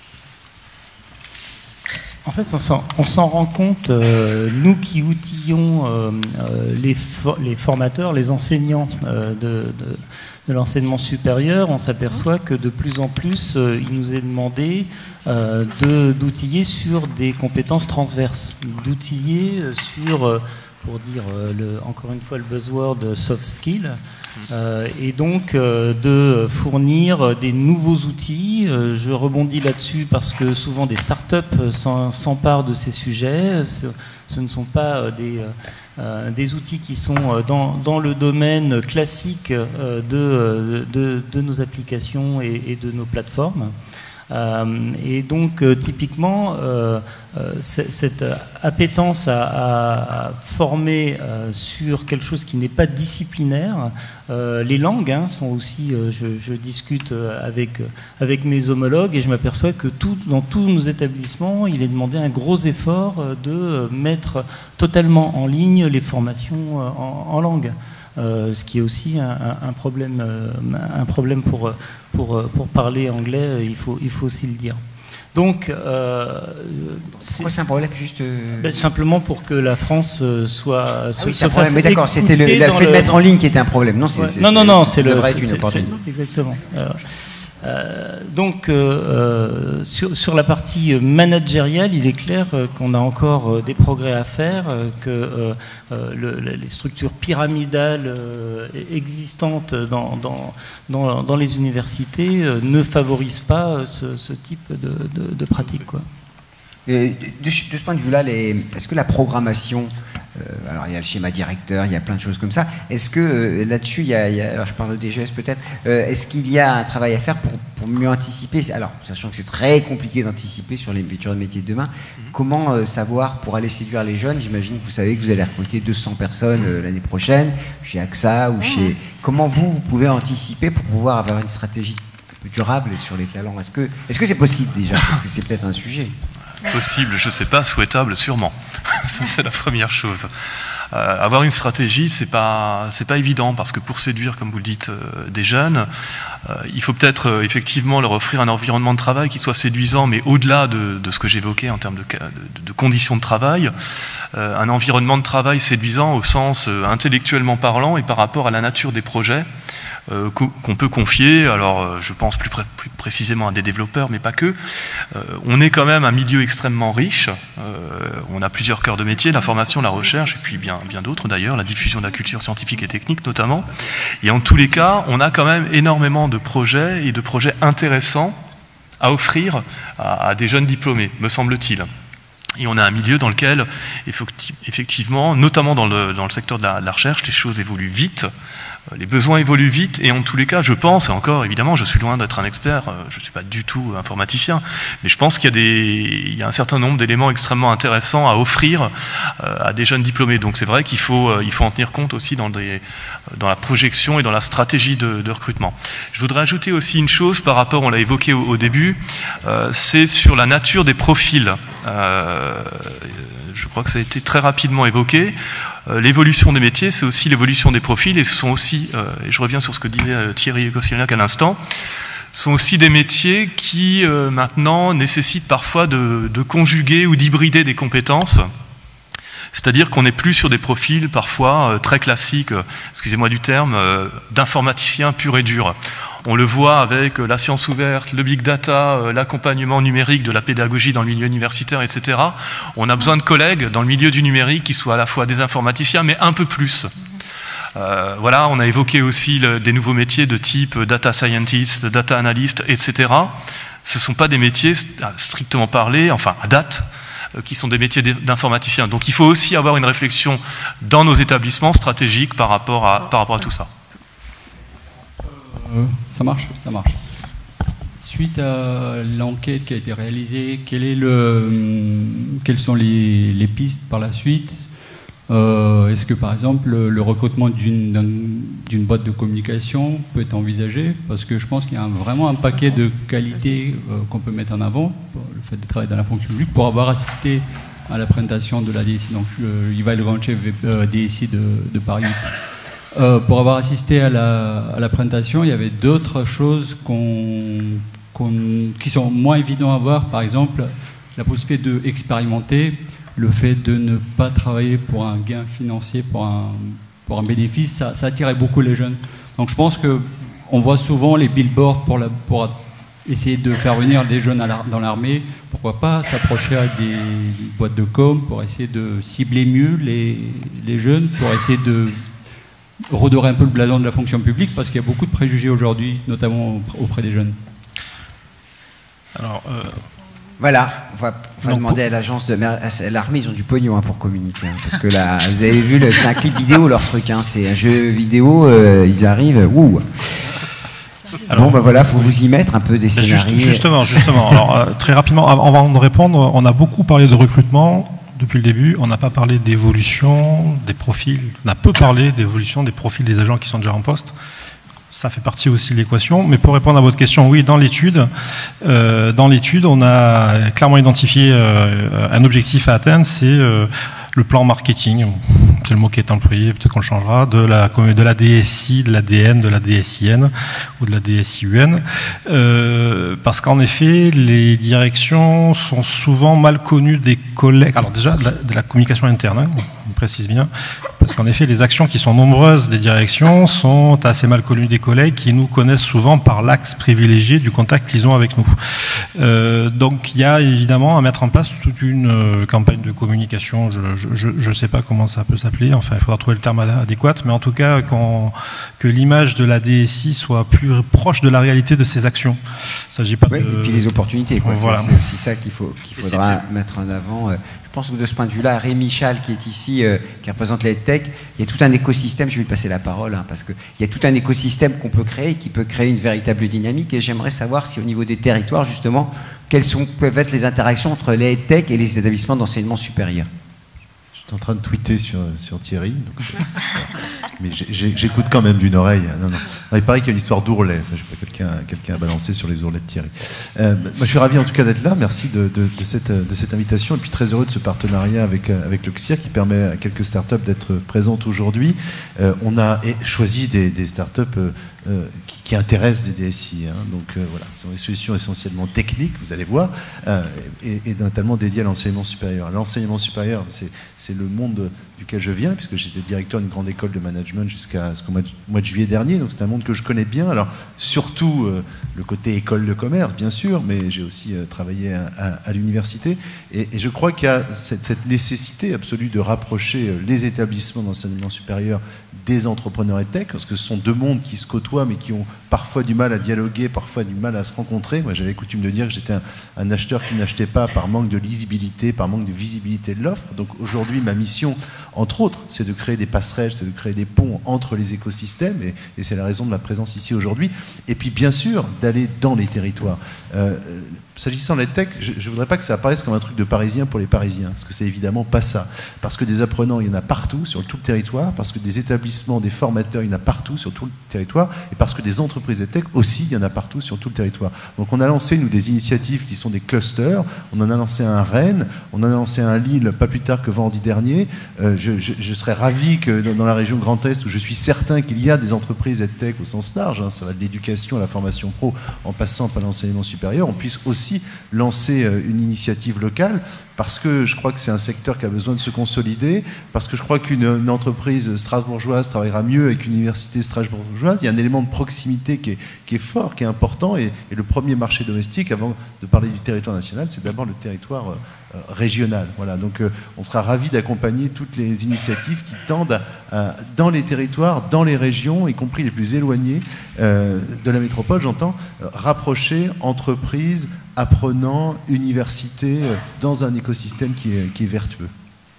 En fait, on s'en rend compte, nous qui outillons les formateurs, les enseignants de l'enseignement supérieur, on s'aperçoit que de plus en plus, il nous est demandé d'outiller sur des compétences transverses, d'outiller sur, pour dire encore une fois le buzzword soft skill, et donc de fournir des nouveaux outils. Je rebondis là-dessus parce que souvent des startups s'emparent de ces sujets. Ce ne sont pas des outils qui sont dans le domaine classique de nos applications et de nos plateformes. Et donc typiquement cette appétence à former sur quelque chose qui n'est pas disciplinaire, les langues sont aussi, je discute avec mes homologues et je m'aperçois que dans tous nos établissements il est demandé un gros effort de mettre totalement en ligne les formations en langue. Ce qui est aussi un problème pour parler anglais, il faut aussi le dire. Donc, pourquoi c'est un problème juste simplement pour que la France soit mais d'accord, c'était le fait de mettre en ligne qui était un problème. Non, c'est une opportunité. Exactement. Donc, sur la partie managériale, il est clair qu'on a encore des progrès à faire, que les structures pyramidales existantes dans les universités ne favorisent pas ce type de pratique, quoi. De ce point de vue-là, est-ce que la programmation, alors il y a le schéma directeur, il y a plein de choses comme ça, est-ce que là-dessus, alors je parle de DGS peut-être, est-ce qu'il y a un travail à faire pour mieux anticiper, alors sachant que c'est très compliqué d'anticiper sur les futurs métiers de demain, comment savoir pour aller séduire les jeunes? J'imagine que vous savez que vous allez recruter 200 personnes l'année prochaine, chez AXA ou chez... Comment vous pouvez anticiper pour pouvoir avoir une stratégie durable sur les talents? Est-ce que c'est possible déjà? Parce que c'est peut-être un sujet. Possible, je ne sais pas, souhaitable, sûrement. Ça, c'est la première chose. Avoir une stratégie, c'est pas évident, parce que pour séduire, comme vous le dites, des jeunes, il faut peut-être effectivement leur offrir un environnement de travail qui soit séduisant, mais au-delà de ce que j'évoquais en termes de conditions de travail, un environnement de travail séduisant au sens intellectuellement parlant et par rapport à la nature des projets. qu'on peut confier. Alors, je pense plus précisément à des développeurs, mais pas que. On est quand même un milieu extrêmement riche. On a plusieurs cœurs de métier, la formation, la recherche, et puis bien d'autres d'ailleurs, la diffusion de la culture scientifique et technique notamment. Et en tous les cas, on a quand même énormément de projets et de projets intéressants à offrir à des jeunes diplômés, me semble-t-il. Et on a un milieu dans lequel, effectivement, notamment dans le secteur de la recherche, les choses évoluent vite, les besoins évoluent vite, et en tous les cas, je pense, et encore, évidemment, je suis loin d'être un expert, je ne suis pas du tout informaticien, mais je pense qu'il y a un certain nombre d'éléments extrêmement intéressants à offrir à des jeunes diplômés. Donc c'est vrai qu'il faut en tenir compte aussi dans la projection et dans la stratégie de recrutement. Je voudrais ajouter aussi une chose par rapport, on l'a évoqué au début, c'est sur la nature des profils. Je crois que ça a été très rapidement évoqué. L'évolution des métiers, c'est aussi l'évolution des profils, et ce sont aussi, et je reviens sur ce que disait Thierry Koscielniak à l'instant, sont aussi des métiers qui maintenant nécessitent parfois de conjuguer ou d'hybrider des compétences. C'est-à-dire qu'on n'est plus sur des profils parfois très classiques, excusez-moi du terme, d'informaticiens purs et durs. On le voit avec la science ouverte, le big data, l'accompagnement numérique de la pédagogie dans le milieu universitaire, etc. On a besoin de collègues dans le milieu du numérique qui soient à la fois des informaticiens, mais un peu plus. Voilà, on a évoqué aussi des nouveaux métiers de type data scientist, data analyst, etc. Ce ne sont pas des métiers, strictement parlé, enfin à date, qui sont des métiers d'informaticiens. Donc il faut aussi avoir une réflexion dans nos établissements stratégiques par rapport à tout ça. Ça marche. Suite à l'enquête qui a été réalisée, quelles sont les pistes par la suite? Est-ce que par exemple le recrutement d'une boîte de communication peut être envisagé? Parce que je pense qu'il y a vraiment un paquet de qualités qu'on peut mettre en avant, le fait de travailler dans la fonction publique, pour avoir assisté à la présentation de la DSI, donc Yves Legrandchef, DSI de Paris 8. Pour avoir assisté à la présentation, il y avait d'autres choses qui sont moins évidentes à voir, par exemple la possibilité d'expérimenter le fait de ne pas travailler pour un gain financier, pour un bénéfice, ça attirait beaucoup les jeunes. Donc je pense qu'on voit souvent les billboards pour essayer de faire venir des jeunes dans l'armée. Pourquoi pas s'approcher à des boîtes de com pour essayer de cibler mieux les jeunes, pour essayer de redorer un peu le blason de la fonction publique, parce qu'il y a beaucoup de préjugés aujourd'hui, notamment auprès des jeunes. Alors, voilà, on va demander à l'agence de l'armée, ils ont du pognon pour communiquer, parce que là, vous avez vu, c'est un clip vidéo leur truc, c'est un jeu vidéo, ils arrivent, ouh. Alors, bon, ben voilà, faut vous y mettre un peu des scénarios. Justement. Alors, très rapidement, avant de répondre, on a beaucoup parlé de recrutement depuis le début. On n'a pas parlé d'évolution des profils. On a peu parlé d'évolution des profils des agents qui sont déjà en poste. Ça fait partie aussi de l'équation. Mais pour répondre à votre question, oui, dans l'étude, on a clairement identifié un objectif à atteindre, c'est le plan marketing. C'est le mot qui est employé, peut-être qu'on le changera, de la DSI, de l'ADN, de la DSIN ou de la DSIUN. Parce qu'en effet, les directions sont souvent mal connues des collègues. Alors déjà, de la communication interne, on précise bien. Parce qu'en effet, les actions qui sont nombreuses des directions sont assez mal connues des collègues qui nous connaissent souvent par l'axe privilégié du contact qu'ils ont avec nous. Donc il y a évidemment à mettre en place toute une campagne de communication. Je ne sais pas comment ça peut s'appeler, enfin il faudra trouver le terme adéquat, mais en tout cas que l'image de la DSI soit plus proche de la réalité de ses actions. Il s'agit pas et puis les opportunités, quoi. Voilà. C'est aussi ça qu'il faudra mettre en avant. Je pense que de ce point de vue-là, Rémi Chal, qui est ici, qui représente la tech, il y a tout un écosystème, je vais lui passer la parole, parce qu'il y a tout un écosystème qu'on peut créer, qui peut créer une véritable dynamique, et j'aimerais savoir si au niveau des territoires, justement, peuvent être les interactions entre les tech et les établissements d'enseignement supérieur. Je suis en train de tweeter sur Thierry, donc mais j'écoute quand même d'une oreille. Non. Il paraît qu'il y a une histoire d'ourlet. Enfin, je sais pas, quelqu'un a balancé sur les ourlets de Thierry. Moi, je suis ravi en tout cas d'être là. Merci de cette invitation, et puis très heureux de ce partenariat avec le CSIR qui permet à quelques startups d'être présentes aujourd'hui. On a choisi des startups qui intéressent des DSI. Hein. Donc voilà, ce sont des solutions essentiellement techniques, vous allez voir, et notamment dédiées à l'enseignement supérieur. L'enseignement supérieur, c'est le monde duquel je viens, puisque j'étais directeur d'une grande école de management jusqu'au mois de juillet dernier, donc c'est un monde que je connais bien. Alors surtout le côté école de commerce, bien sûr, mais j'ai aussi travaillé à l'université, et je crois qu'il y a cette nécessité absolue de rapprocher les établissements d'enseignement supérieur des entrepreneurs et tech, parce que ce sont deux mondes qui se côtoient, mais qui ont parfois du mal à dialoguer, parfois du mal à se rencontrer. Moi, j'avais coutume de dire que j'étais un acheteur qui n'achetait pas par manque de lisibilité, par manque de visibilité de l'offre. Donc aujourd'hui, ma mission, entre autres, c'est de créer des passerelles, c'est de créer des ponts entre les écosystèmes, et c'est la raison de ma présence ici aujourd'hui. Et puis, bien sûr, d'aller dans les territoires. S'agissant de la tech, je ne voudrais pas que ça apparaisse comme un truc de Parisien pour les Parisiens, parce que c'est évidemment pas ça. Parce que des apprenants, il y en a partout, sur tout le territoire, parce que des établissements, des formateurs, il y en a partout, sur tout le territoire, et parce que des entreprises de tech aussi, il y en a partout, sur tout le territoire. Donc on a lancé, nous, des initiatives qui sont des clusters, on en a lancé un à Rennes, on en a lancé un à Lille, pas plus tard que vendredi dernier. Je serais ravi que dans la région Grand Est, où je suis certain qu'il y a des entreprises EdTech au sens large, hein, ça va de l'éducation à la formation pro, en passant par l'enseignement supérieur, on puisse aussi lancer une initiative locale, parce que je crois que c'est un secteur qui a besoin de se consolider, parce que je crois qu'une entreprise strasbourgeoise travaillera mieux avec une université strasbourgeoise. Il y a un élément de proximité qui est fort, qui est important, et le premier marché domestique, avant de parler du territoire national, c'est d'abord le territoire régional. Voilà, donc on sera ravis d'accompagner toutes les initiatives qui tendent dans les territoires, dans les régions, y compris les plus éloignées de la métropole, j'entends, rapprocher entreprises, apprenants, universités, dans un écosystème qui est vertueux.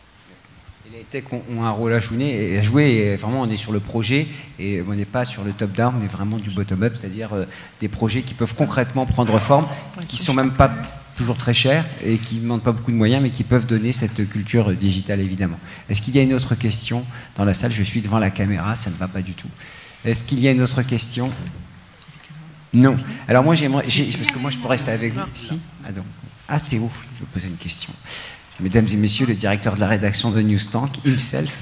Les tech ont un rôle à jouer, et vraiment on est sur le projet, et on n'est pas sur le top-down, on est vraiment du bottom-up, c'est-à-dire des projets qui peuvent concrètement prendre forme, qui ne sont même pas toujours très chers et qui ne demandent pas beaucoup de moyens, mais qui peuvent donner cette culture digitale, évidemment. Est-ce qu'il y a une autre question dans la salle? Je suis devant la caméra, ça ne va pas du tout. Est-ce qu'il y a une autre question? Non. Alors moi, j'aimerais, parce que moi, je peux rester avec vous. Si? Théo, je vais poser une question. Mesdames et messieurs, le directeur de la rédaction de Newstank, himself.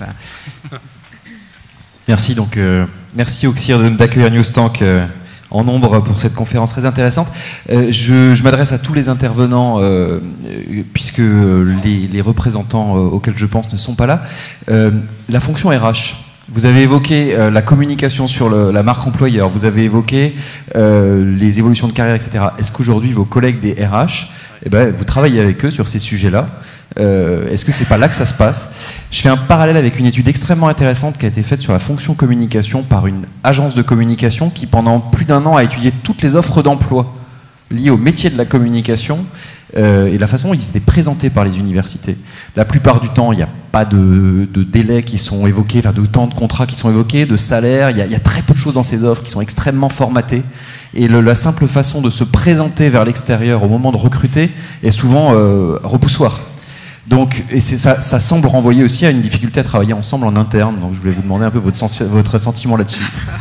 Merci, donc merci Auxir d'accueillir Newstank en nombre pour cette conférence très intéressante. Je m'adresse à tous les intervenants, puisque les représentants auxquels je pense ne sont pas là. La fonction RH. Vous avez évoqué la communication sur la marque employeur, vous avez évoqué les évolutions de carrière, etc. Est-ce qu'aujourd'hui, vos collègues des RH, vous travaillez avec eux sur ces sujets-là? Est-ce que c'est pas là que ça se passe? Je fais un parallèle avec une étude extrêmement intéressante qui a été faite sur la fonction communication par une agence de communication qui, pendant plus d'1 an, a étudié toutes les offres d'emploi liées au métier de la communication et la façon dont ils étaient présentés par les universités. La plupart du temps, il n'y a pas de délais qui sont évoqués, enfin de temps de contrat qui sont évoqués, de salaire, il y a très peu de choses dans ces offres qui sont extrêmement formatées. Et la simple façon de se présenter vers l'extérieur au moment de recruter est souvent repoussoire. Donc, et ça semble renvoyer aussi à une difficulté à travailler ensemble en interne. Donc je voulais vous demander un peu votre sentiment là-dessus.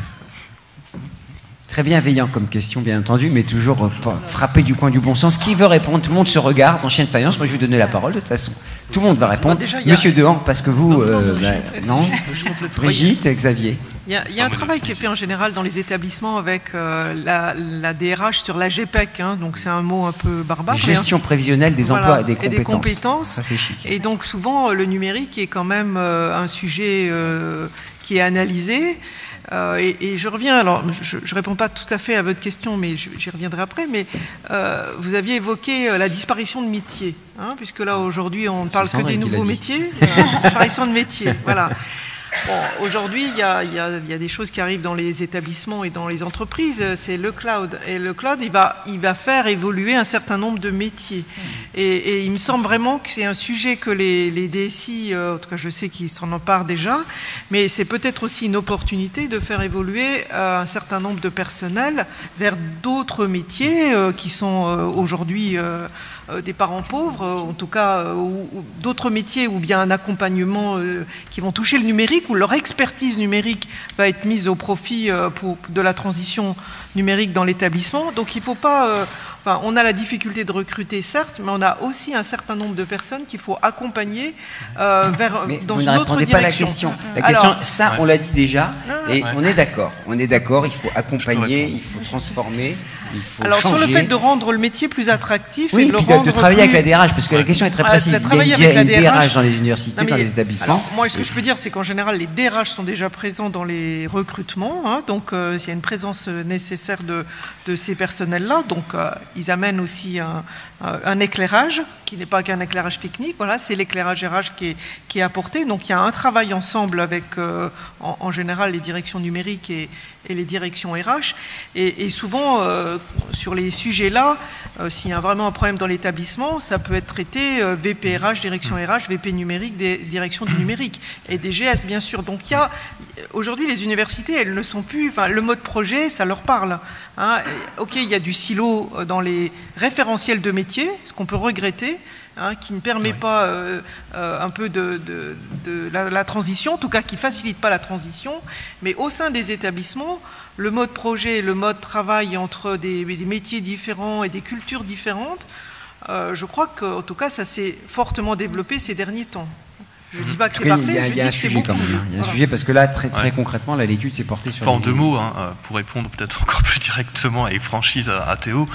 Très bienveillant comme question, bien entendu, mais toujours frappé du coin du bon sens. Qui veut répondre? Tout le monde se regarde en chien de faïence. Moi, je vais vous donner la parole, de toute façon. Tout le monde va répondre. Monsieur Dehan, parce que vous... non, Brigitte, Xavier. Il y a un travail qui est fait en général dans les établissements avec la DRH sur la GPEC, hein, donc c'est un mot un peu barbare. Gestion prévisionnelle des emplois et des compétences. Ça, c'est chic. Et donc souvent, le numérique est quand même un sujet qui est analysé. Et je reviens, alors je ne réponds pas tout à fait à votre question, mais j'y reviendrai après, mais vous aviez évoqué la disparition de métiers, hein, puisque là aujourd'hui on ne parle que des nouveaux métiers, disparition de métiers, voilà. Bon, aujourd'hui, il y a des choses qui arrivent dans les établissements et dans les entreprises, c'est le cloud. Et le cloud, il va faire évoluer un certain nombre de métiers. Et il me semble vraiment que c'est un sujet que les DSI, en tout cas je sais qu'ils s'en emparent déjà, mais c'est peut-être aussi une opportunité de faire évoluer un certain nombre de personnels vers d'autres métiers qui sont aujourd'hui des parents pauvres, en tout cas, ou d'autres métiers, ou bien un accompagnement qui vont toucher le numérique, où leur expertise numérique va être mise au profit de la transition numérique dans l'établissement. Donc il ne faut pas... on a la difficulté de recruter, certes, mais on a aussi un certain nombre de personnes qu'il faut accompagner dans une autre direction. Pas la question. La question, ça, on l'a dit déjà, et on est d'accord. On est d'accord, il faut accompagner, il faut transformer, il faut changer. Sur le fait de rendre le métier plus attractif et de travailler avec la DRH, parce que la question est très précise. Il y a une DRH dans les universités, dans les établissements. Alors, moi, ce que je peux dire, c'est qu'en général, les DRH sont déjà présents dans les recrutements, donc il y a une présence nécessaire de ces personnels-là, donc ils amènent aussi un éclairage qui n'est pas qu'un éclairage technique. Voilà, c'est l'éclairage RH qui est apporté. Donc il y a un travail ensemble avec en général les directions numériques et les directions RH. Et souvent sur les sujets-là, s'il y a vraiment un problème dans l'établissement, ça peut être traité VP RH, direction RH, VP numérique, direction du numérique et DGS bien sûr. Donc aujourd'hui les universités, elles ne sont plus. Le mode projet, ça leur parle. Ok, il y a du silo dans les référentiels de métier, ce qu'on peut regretter, qui ne permet pas un peu de la transition, en tout cas qui ne facilite pas la transition, mais au sein des établissements, le mode projet, le mode travail entre des métiers différents et des cultures différentes, je crois qu'en tout cas ça s'est fortement développé ces derniers temps. Je ne dis pas que c'est parfait, il y a un sujet quand même. Il y a un sujet parce que là, très concrètement, l'étude s'est portée sur... En deux mots, pour répondre peut-être encore plus directement avec franchise à Théo,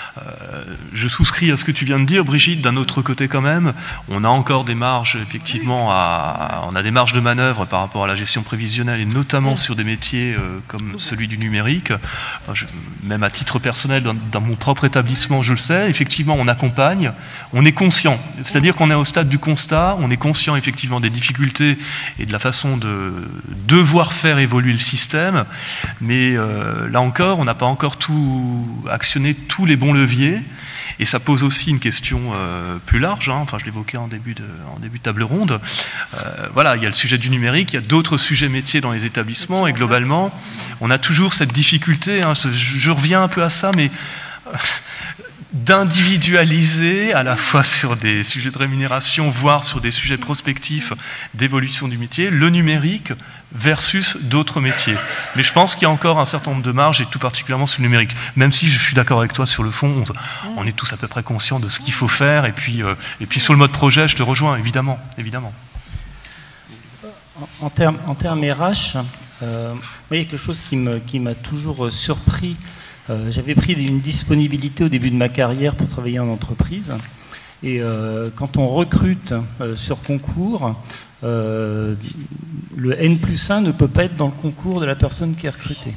je souscris à ce que tu viens de dire, Brigitte. D'un autre côté quand même, on a encore des marges, effectivement, on a des marges de manœuvre par rapport à la gestion prévisionnelle et notamment sur des métiers comme celui du numérique. Même à titre personnel, dans mon propre établissement, je le sais, effectivement, on accompagne, on est conscient. C'est-à-dire qu'on est au stade du constat, on est conscient effectivement des difficultés et de la façon de devoir faire évoluer le système, mais là encore, on n'a pas encore actionné tous les bons leviers, et ça pose aussi une question plus large, enfin je l'évoquais en début de table ronde. Voilà, il y a le sujet du numérique, il y a d'autres sujets métiers dans les établissements, et globalement, on a toujours cette difficulté, je reviens un peu à ça, mais d'individualiser à la fois sur des sujets de rémunération, voire sur des sujets prospectifs d'évolution du métier, le numérique versus d'autres métiers. Mais je pense qu'il y a encore un certain nombre de marges, et tout particulièrement sur le numérique. Même si je suis d'accord avec toi sur le fond, on est tous à peu près conscients de ce qu'il faut faire, et puis sur le mode projet, je te rejoins, évidemment. En termes RH, il y a quelque chose qui m'a toujours surpris. J'avais pris une disponibilité au début de ma carrière pour travailler en entreprise, et quand on recrute sur concours, le N+1 ne peut pas être dans le concours de la personne qui est recrutée.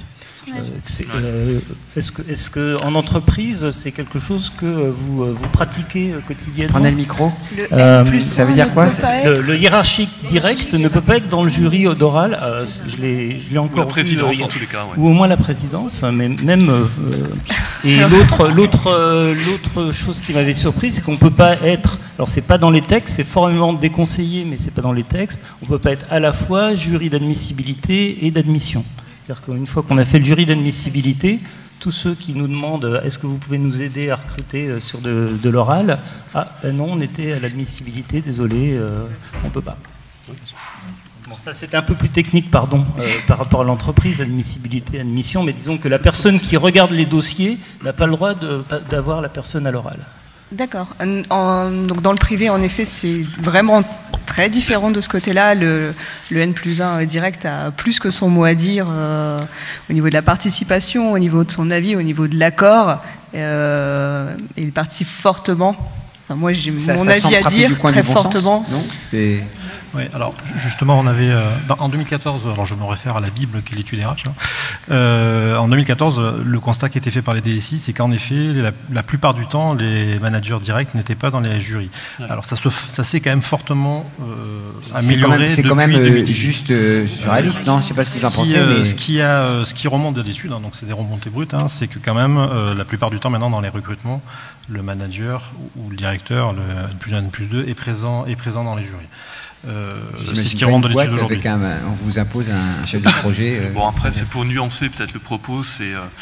Est-ce que en entreprise, c'est quelque chose que vous pratiquez quotidiennement? Prenez le micro. Ça veut dire quoi? Le hiérarchique direct ne peut pas être dans le jury d'oral. Je l'ai encore vu. La présidence, en tous les cas, ouais. Ou au moins la présidence, mais même. Et l'autre chose qui m'avait surpris, c'est qu'on peut pas être. Alors c'est pas dans les textes, c'est formellement déconseillé, mais c'est pas dans les textes. On peut pas être à la fois jury d'admissibilité et d'admission. C'est-à-dire qu'une fois qu'on a fait le jury d'admissibilité, tous ceux qui nous demandent est-ce que vous pouvez nous aider à recruter sur de l'oral, non, on était à l'admissibilité, désolé, on ne peut pas. Bon, ça c'était un peu plus technique, pardon, par rapport à l'entreprise, admissibilité, admission, mais disons que la personne qui regarde les dossiers n'a pas le droit d'avoir la personne à l'oral. D'accord. Donc dans le privé, en effet, c'est vraiment très différent de ce côté-là. Le N+1 direct a plus que son mot à dire au niveau de la participation, au niveau de son avis, au niveau de l'accord. Il participe fortement. Enfin, moi, j'ai mon avis à dire très fortement. Oui, alors justement, on avait en 2014, alors je me réfère à la Bible qui est l'étude RH. En 2014, le constat qui était fait par les DSI, c'est qu'en effet, la plupart du temps, les managers directs n'étaient pas dans les jurys. Ouais. Alors ça s'est quand même fortement amélioré. C'est quand même juste sur la liste, non? Je ne sais pas ce que vous en pensez. Mais... Ce qui remonte de l'étude, donc c'est des remontées brutes, c'est que quand même, la plupart du temps maintenant dans les recrutements, le manager ou le directeur, le +1, +2 est présent dans les jurys. C'est ce qui remonte de l'étude aujourd'hui. On vous impose un chef de projet. Bon, après, c'est pour nuancer peut-être le propos, c'est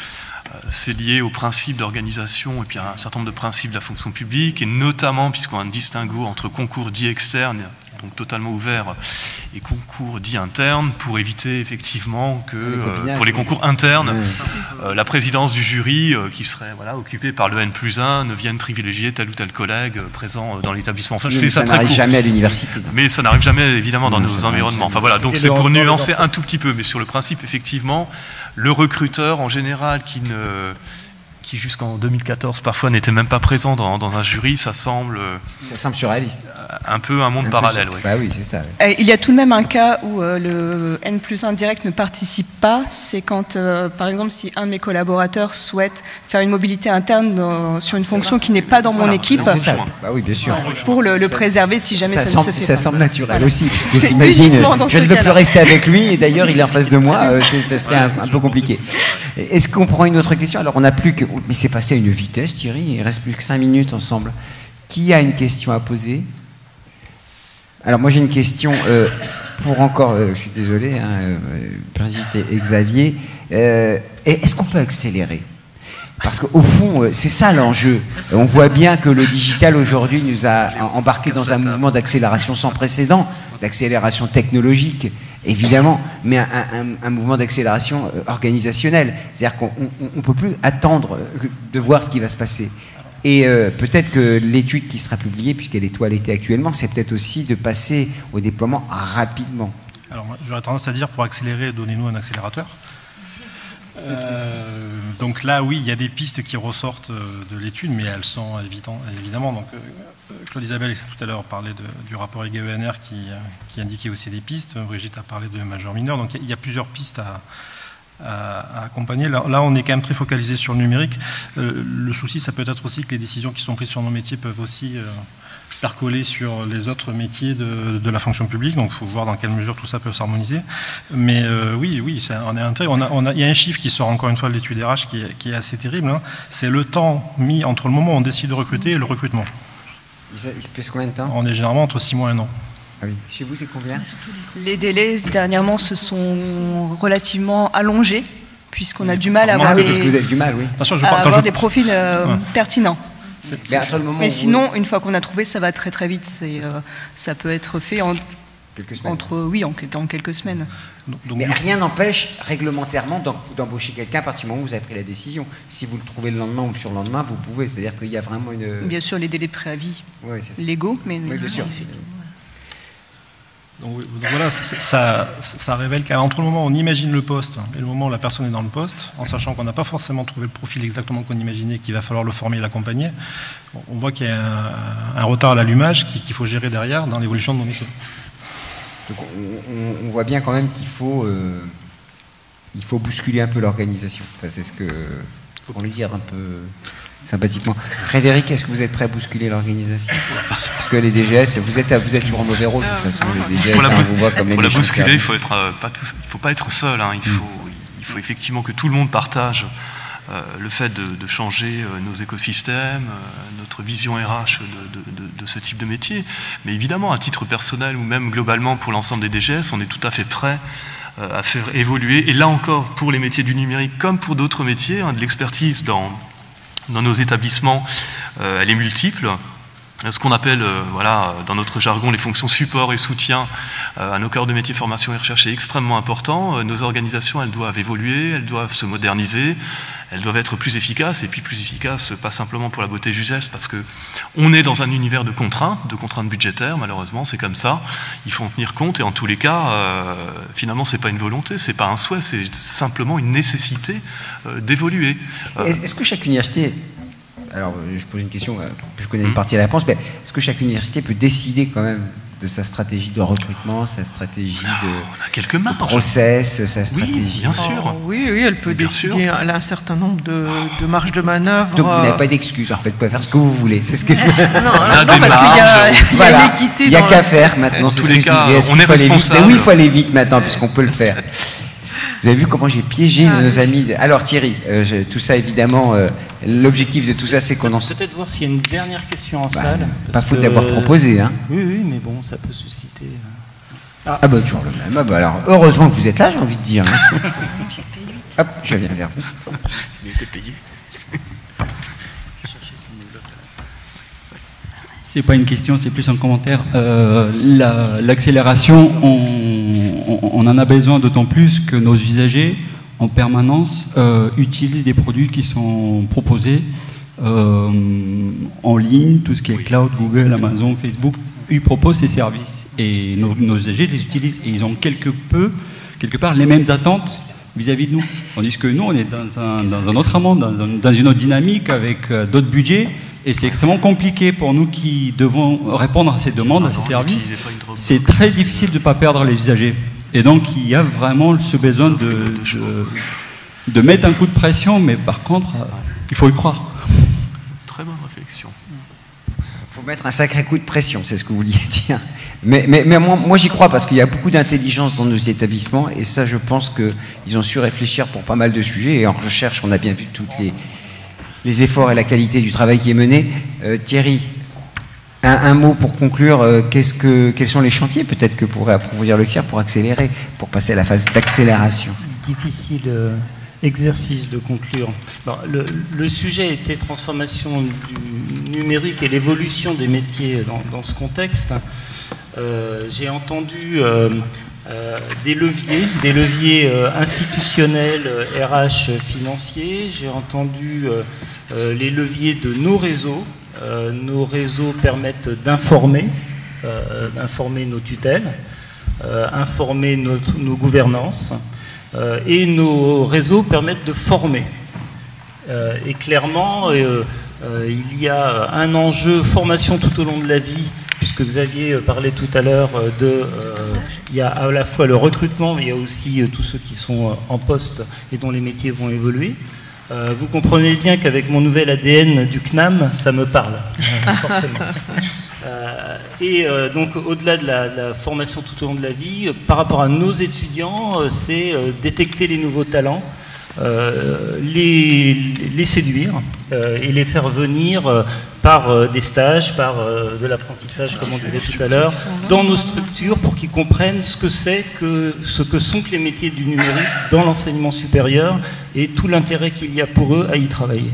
c'est lié aux principes d'organisation et puis à un certain nombre de principes de la fonction publique, et notamment puisqu'on a un distinguo entre concours dits externes, donc totalement ouverts, et concours dits internes, pour éviter effectivement que pour les concours internes, la présidence du jury qui serait occupée par le N+1 ne vienne privilégier tel ou tel collègue présent dans l'établissement. Enfin, je fais ça très court. Ça n'arrive jamais à l'université. Mais ça n'arrive jamais évidemment dans nos environnements. Enfin voilà, donc c'est pour nuancer un tout petit peu, mais sur le principe effectivement, le recruteur en général qui jusqu'en 2014 parfois n'était même pas présent dans un jury, ça semble surréaliste. Un peu un monde parallèle. Oui. Bah oui, c'est ça. Oui. Il y a tout de même un cas où le N+1 direct ne participe pas, c'est quand, par exemple, si un de mes collaborateurs souhaite faire une mobilité interne sur une fonction qui n'est pas dans mon équipe, c'est ça. Bah oui, bien sûr. Pour le préserver si jamais ça ne se fait pas. Ça semble naturel aussi, parce que j'imagine, je ne veux plus rester avec lui, et d'ailleurs il est en face de moi, ça serait un peu compliqué. Est-ce qu'on prend une autre question? Alors on n'a plus que... Mais c'est passé à une vitesse, Thierry, il ne reste plus que 5 minutes ensemble. Qui a une question à poser? Alors moi j'ai une question pour encore, je suis désolé, Brigitte et Xavier, est-ce qu'on peut accélérer? Parce qu'au fond, c'est ça l'enjeu. On voit bien que le digital aujourd'hui nous a embarqués dans un mouvement d'accélération sans précédent, d'accélération technologique, évidemment, mais un mouvement d'accélération organisationnelle. C'est-à-dire qu'on ne peut plus attendre de voir ce qui va se passer. Et peut-être que l'étude qui sera publiée, puisqu'elle est toilettée actuellement, c'est peut-être aussi de passer au déploiement rapidement. Alors j'aurais tendance à dire, pour accélérer, donnez-nous un accélérateur. Donc là, oui, il y a des pistes qui ressortent de l'étude, mais elles sont évidemment. Donc, Claude Isabelle tout à l'heure parlait du rapport EGA-ENR qui indiquait aussi des pistes. Brigitte a parlé de majeur-mineur. Donc il y a plusieurs pistes à accompagner. Là, on est quand même très focalisé sur le numérique. Le souci, ça peut être aussi que les décisions qui sont prises sur nos métiers peuvent aussi percoler sur les autres métiers de la fonction publique, donc il faut voir dans quelle mesure tout ça peut s'harmoniser. Mais oui, on est intérêt. Il y a un chiffre qui sort encore une fois de l'étude RH qui est assez terrible, hein. C'est le temps mis entre le moment où on décide de recruter et le recrutement. Il se passe combien de temps? On est généralement entre 6 mois et 1 an. Ah oui. Chez vous, c'est combien? Les délais, dernièrement, se sont relativement allongés, puisqu'on a du mal à avoir, parce que vous avez du mal, oui. Attention, des profils pertinents. Mais sinon, une fois qu'on a trouvé, ça va très très vite. Ça peut être fait en quelques semaines. En quelques semaines. Mais rien n'empêche réglementairement d'embaucher quelqu'un à partir du moment où vous avez pris la décision. Si vous le trouvez le lendemain ou le surlendemain, vous pouvez. C'est-à-dire qu'il y a vraiment une... Bien sûr, les délais de préavis légaux, mais... Oui, bien sûr. Donc voilà, ça révèle qu'entre le moment où on imagine le poste et le moment où la personne est dans le poste, en sachant qu'on n'a pas forcément trouvé le profil exactement qu'on imaginait, qu'il va falloir le former et l'accompagner, on voit qu'il y a un retard à l'allumage qu'il faut gérer derrière dans l'évolution de nos métiers. Donc on voit bien quand même qu'il faut bousculer un peu l'organisation. Enfin, c'est ce que, pour le dire un peu sympathiquement. Frédéric, est-ce que vous êtes prêt à bousculer l'organisation? Parce que les DGS, vous êtes toujours en mauvais rôle, de toute façon, les DGS, on vous voit comme les méchants. Pour la bousculer, il ne faut pas être seul. Hein. Il faut effectivement que tout le monde partage le fait de changer nos écosystèmes, notre vision RH de ce type de métier. Mais évidemment, à titre personnel ou même globalement pour l'ensemble des DGS, on est tout à fait prêt à faire évoluer. Et là encore, pour les métiers du numérique comme pour d'autres métiers, de l'expertise dans nos établissements, elle est multiple. Ce qu'on appelle, dans notre jargon, les fonctions support et soutien à nos cœurs de métier, formation et recherche est extrêmement important. Nos organisations, elles doivent évoluer, elles doivent se moderniser, elles doivent être plus efficaces, et puis plus efficaces, pas simplement pour la beauté du geste, parce qu'on est dans un univers de contraintes budgétaires, malheureusement, c'est comme ça. Il faut en tenir compte, et en tous les cas, finalement, c'est pas une volonté, c'est pas un souhait, c'est simplement une nécessité d'évoluer. Est-ce que chaque université... Alors, je pose une question, je connais une partie de la réponse, mais est-ce que chaque université peut décider quand même de sa stratégie de recrutement, sa stratégie de process, sa stratégie? Oui, bien sûr. Oui, elle peut décider. Elle a un certain nombre de marges de manœuvre. Donc vous n'avez pas d'excuses, en fait, vous pouvez faire ce que vous voulez. C'est ce que non, parce qu'il y a une équité. Il n'y a qu'à faire maintenant, c'est ce que je disais. On est responsable. Oui, il faut aller vite maintenant, puisqu'on peut le faire. Vous avez vu comment j'ai piégé nos amis. Alors Thierry, tout ça évidemment, l'objectif de tout ça, c'est qu'on en... Peut-être voir s'il y a une dernière question en salle. Pas faute d'avoir proposé. Hein. Oui, mais bon, ça peut susciter... Ah bah toujours le même. Ah bah alors, heureusement que vous êtes là, j'ai envie de dire. Hein. Hop, je viens vers vous. Il était payé. C'est pas une question, c'est plus un commentaire. L'accélération, on en a besoin d'autant plus que nos usagers, en permanence, utilisent des produits qui sont proposés en ligne, tout ce qui est cloud, Google, Amazon, Facebook, ils proposent ces services. Et nos usagers les utilisent. Et ils ont quelque part, les mêmes attentes vis-à-vis de nous. Tandis que nous, on est dans un autre monde, dans une autre dynamique, avec d'autres budgets. Et c'est extrêmement compliqué pour nous qui devons répondre à ces demandes, à ces services. C'est très difficile de ne pas perdre les usagers. Et donc, il y a vraiment ce besoin de mettre un coup de pression, mais par contre, il faut y croire. Très bonne réflexion. Il faut mettre un sacré coup de pression, c'est ce que vous vouliez dire. Mais moi j'y crois parce qu'il y a beaucoup d'intelligence dans nos établissements et ça, je pense qu'ils ont su réfléchir pour pas mal de sujets. Et en recherche, on a bien vu toutes les efforts et la qualité du travail qui est mené. Thierry, un mot pour conclure. Quels sont les chantiers peut-être que pourrait approfondir le CIR pour accélérer, pour passer à la phase d'accélération? Difficile exercice de conclure. Alors, le sujet était transformation du numérique et l'évolution des métiers dans ce contexte. J'ai entendu des leviers institutionnels, RH, financiers. J'ai entendu les leviers de nos réseaux. Nos réseaux permettent d'informer nos tutelles, informer nos gouvernances. Et nos réseaux permettent de former. Et clairement, il y a un enjeu formation tout au long de la vie, puisque Xavier parlait tout à l'heure il y a à la fois le recrutement, mais il y a aussi tous ceux qui sont en poste et dont les métiers vont évoluer. Vous comprenez bien qu'avec mon nouvel ADN du CNAM, ça me parle, forcément. Donc, au-delà de la formation tout au long de la vie, par rapport à nos étudiants, c'est détecter les nouveaux talents, les séduire et les faire venir par des stages, par de l'apprentissage, comme on disait tout à l'heure, dans nos structures pour qu'ils comprennent ce que sont que les métiers du numérique dans l'enseignement supérieur et tout l'intérêt qu'il y a pour eux à y travailler.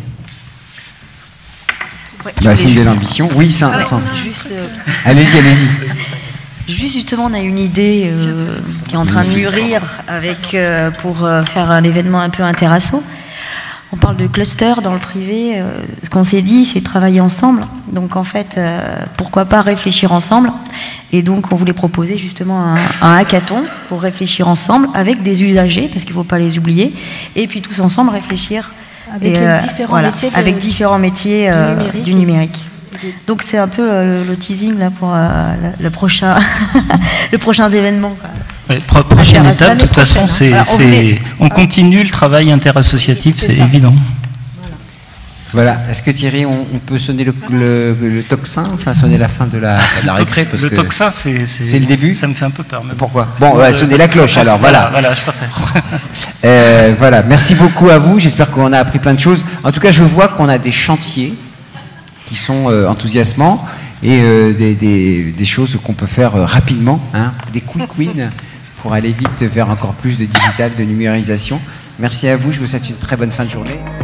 Ouais, c'est une belle ambition. Oui, ça. Allez-y. Juste justement, on a une idée qui est en train de mûrir pour faire un événement un peu interasso. On parle de cluster dans le privé. Ce qu'on s'est dit, c'est travailler ensemble. Donc en fait, pourquoi pas réfléchir ensemble. Et donc on voulait proposer justement un hackathon pour réfléchir ensemble avec des usagers, parce qu'il ne faut pas les oublier. Et puis tous ensemble réfléchir avec différents métiers du numérique. Donc c'est un peu le teasing là pour le prochain événement. Ouais, prochaine étape, de toute façon, on continue le travail interassociatif, c'est évident. Voilà. Est-ce que Thierry, on peut sonner le tocsin, enfin sonner la fin de la récré, parce le que tocsin, c'est le début. Ça me fait un peu peur. Pourquoi? Bon, sonner la cloche alors. Voilà, je préfère. Voilà. Merci beaucoup à vous. J'espère qu'on a appris plein de choses. En tout cas, je vois qu'on a des chantiers qui sont enthousiasmants et des choses qu'on peut faire rapidement, des quick wins pour aller vite vers encore plus de digital, de numérisation. Merci à vous. Je vous souhaite une très bonne fin de journée.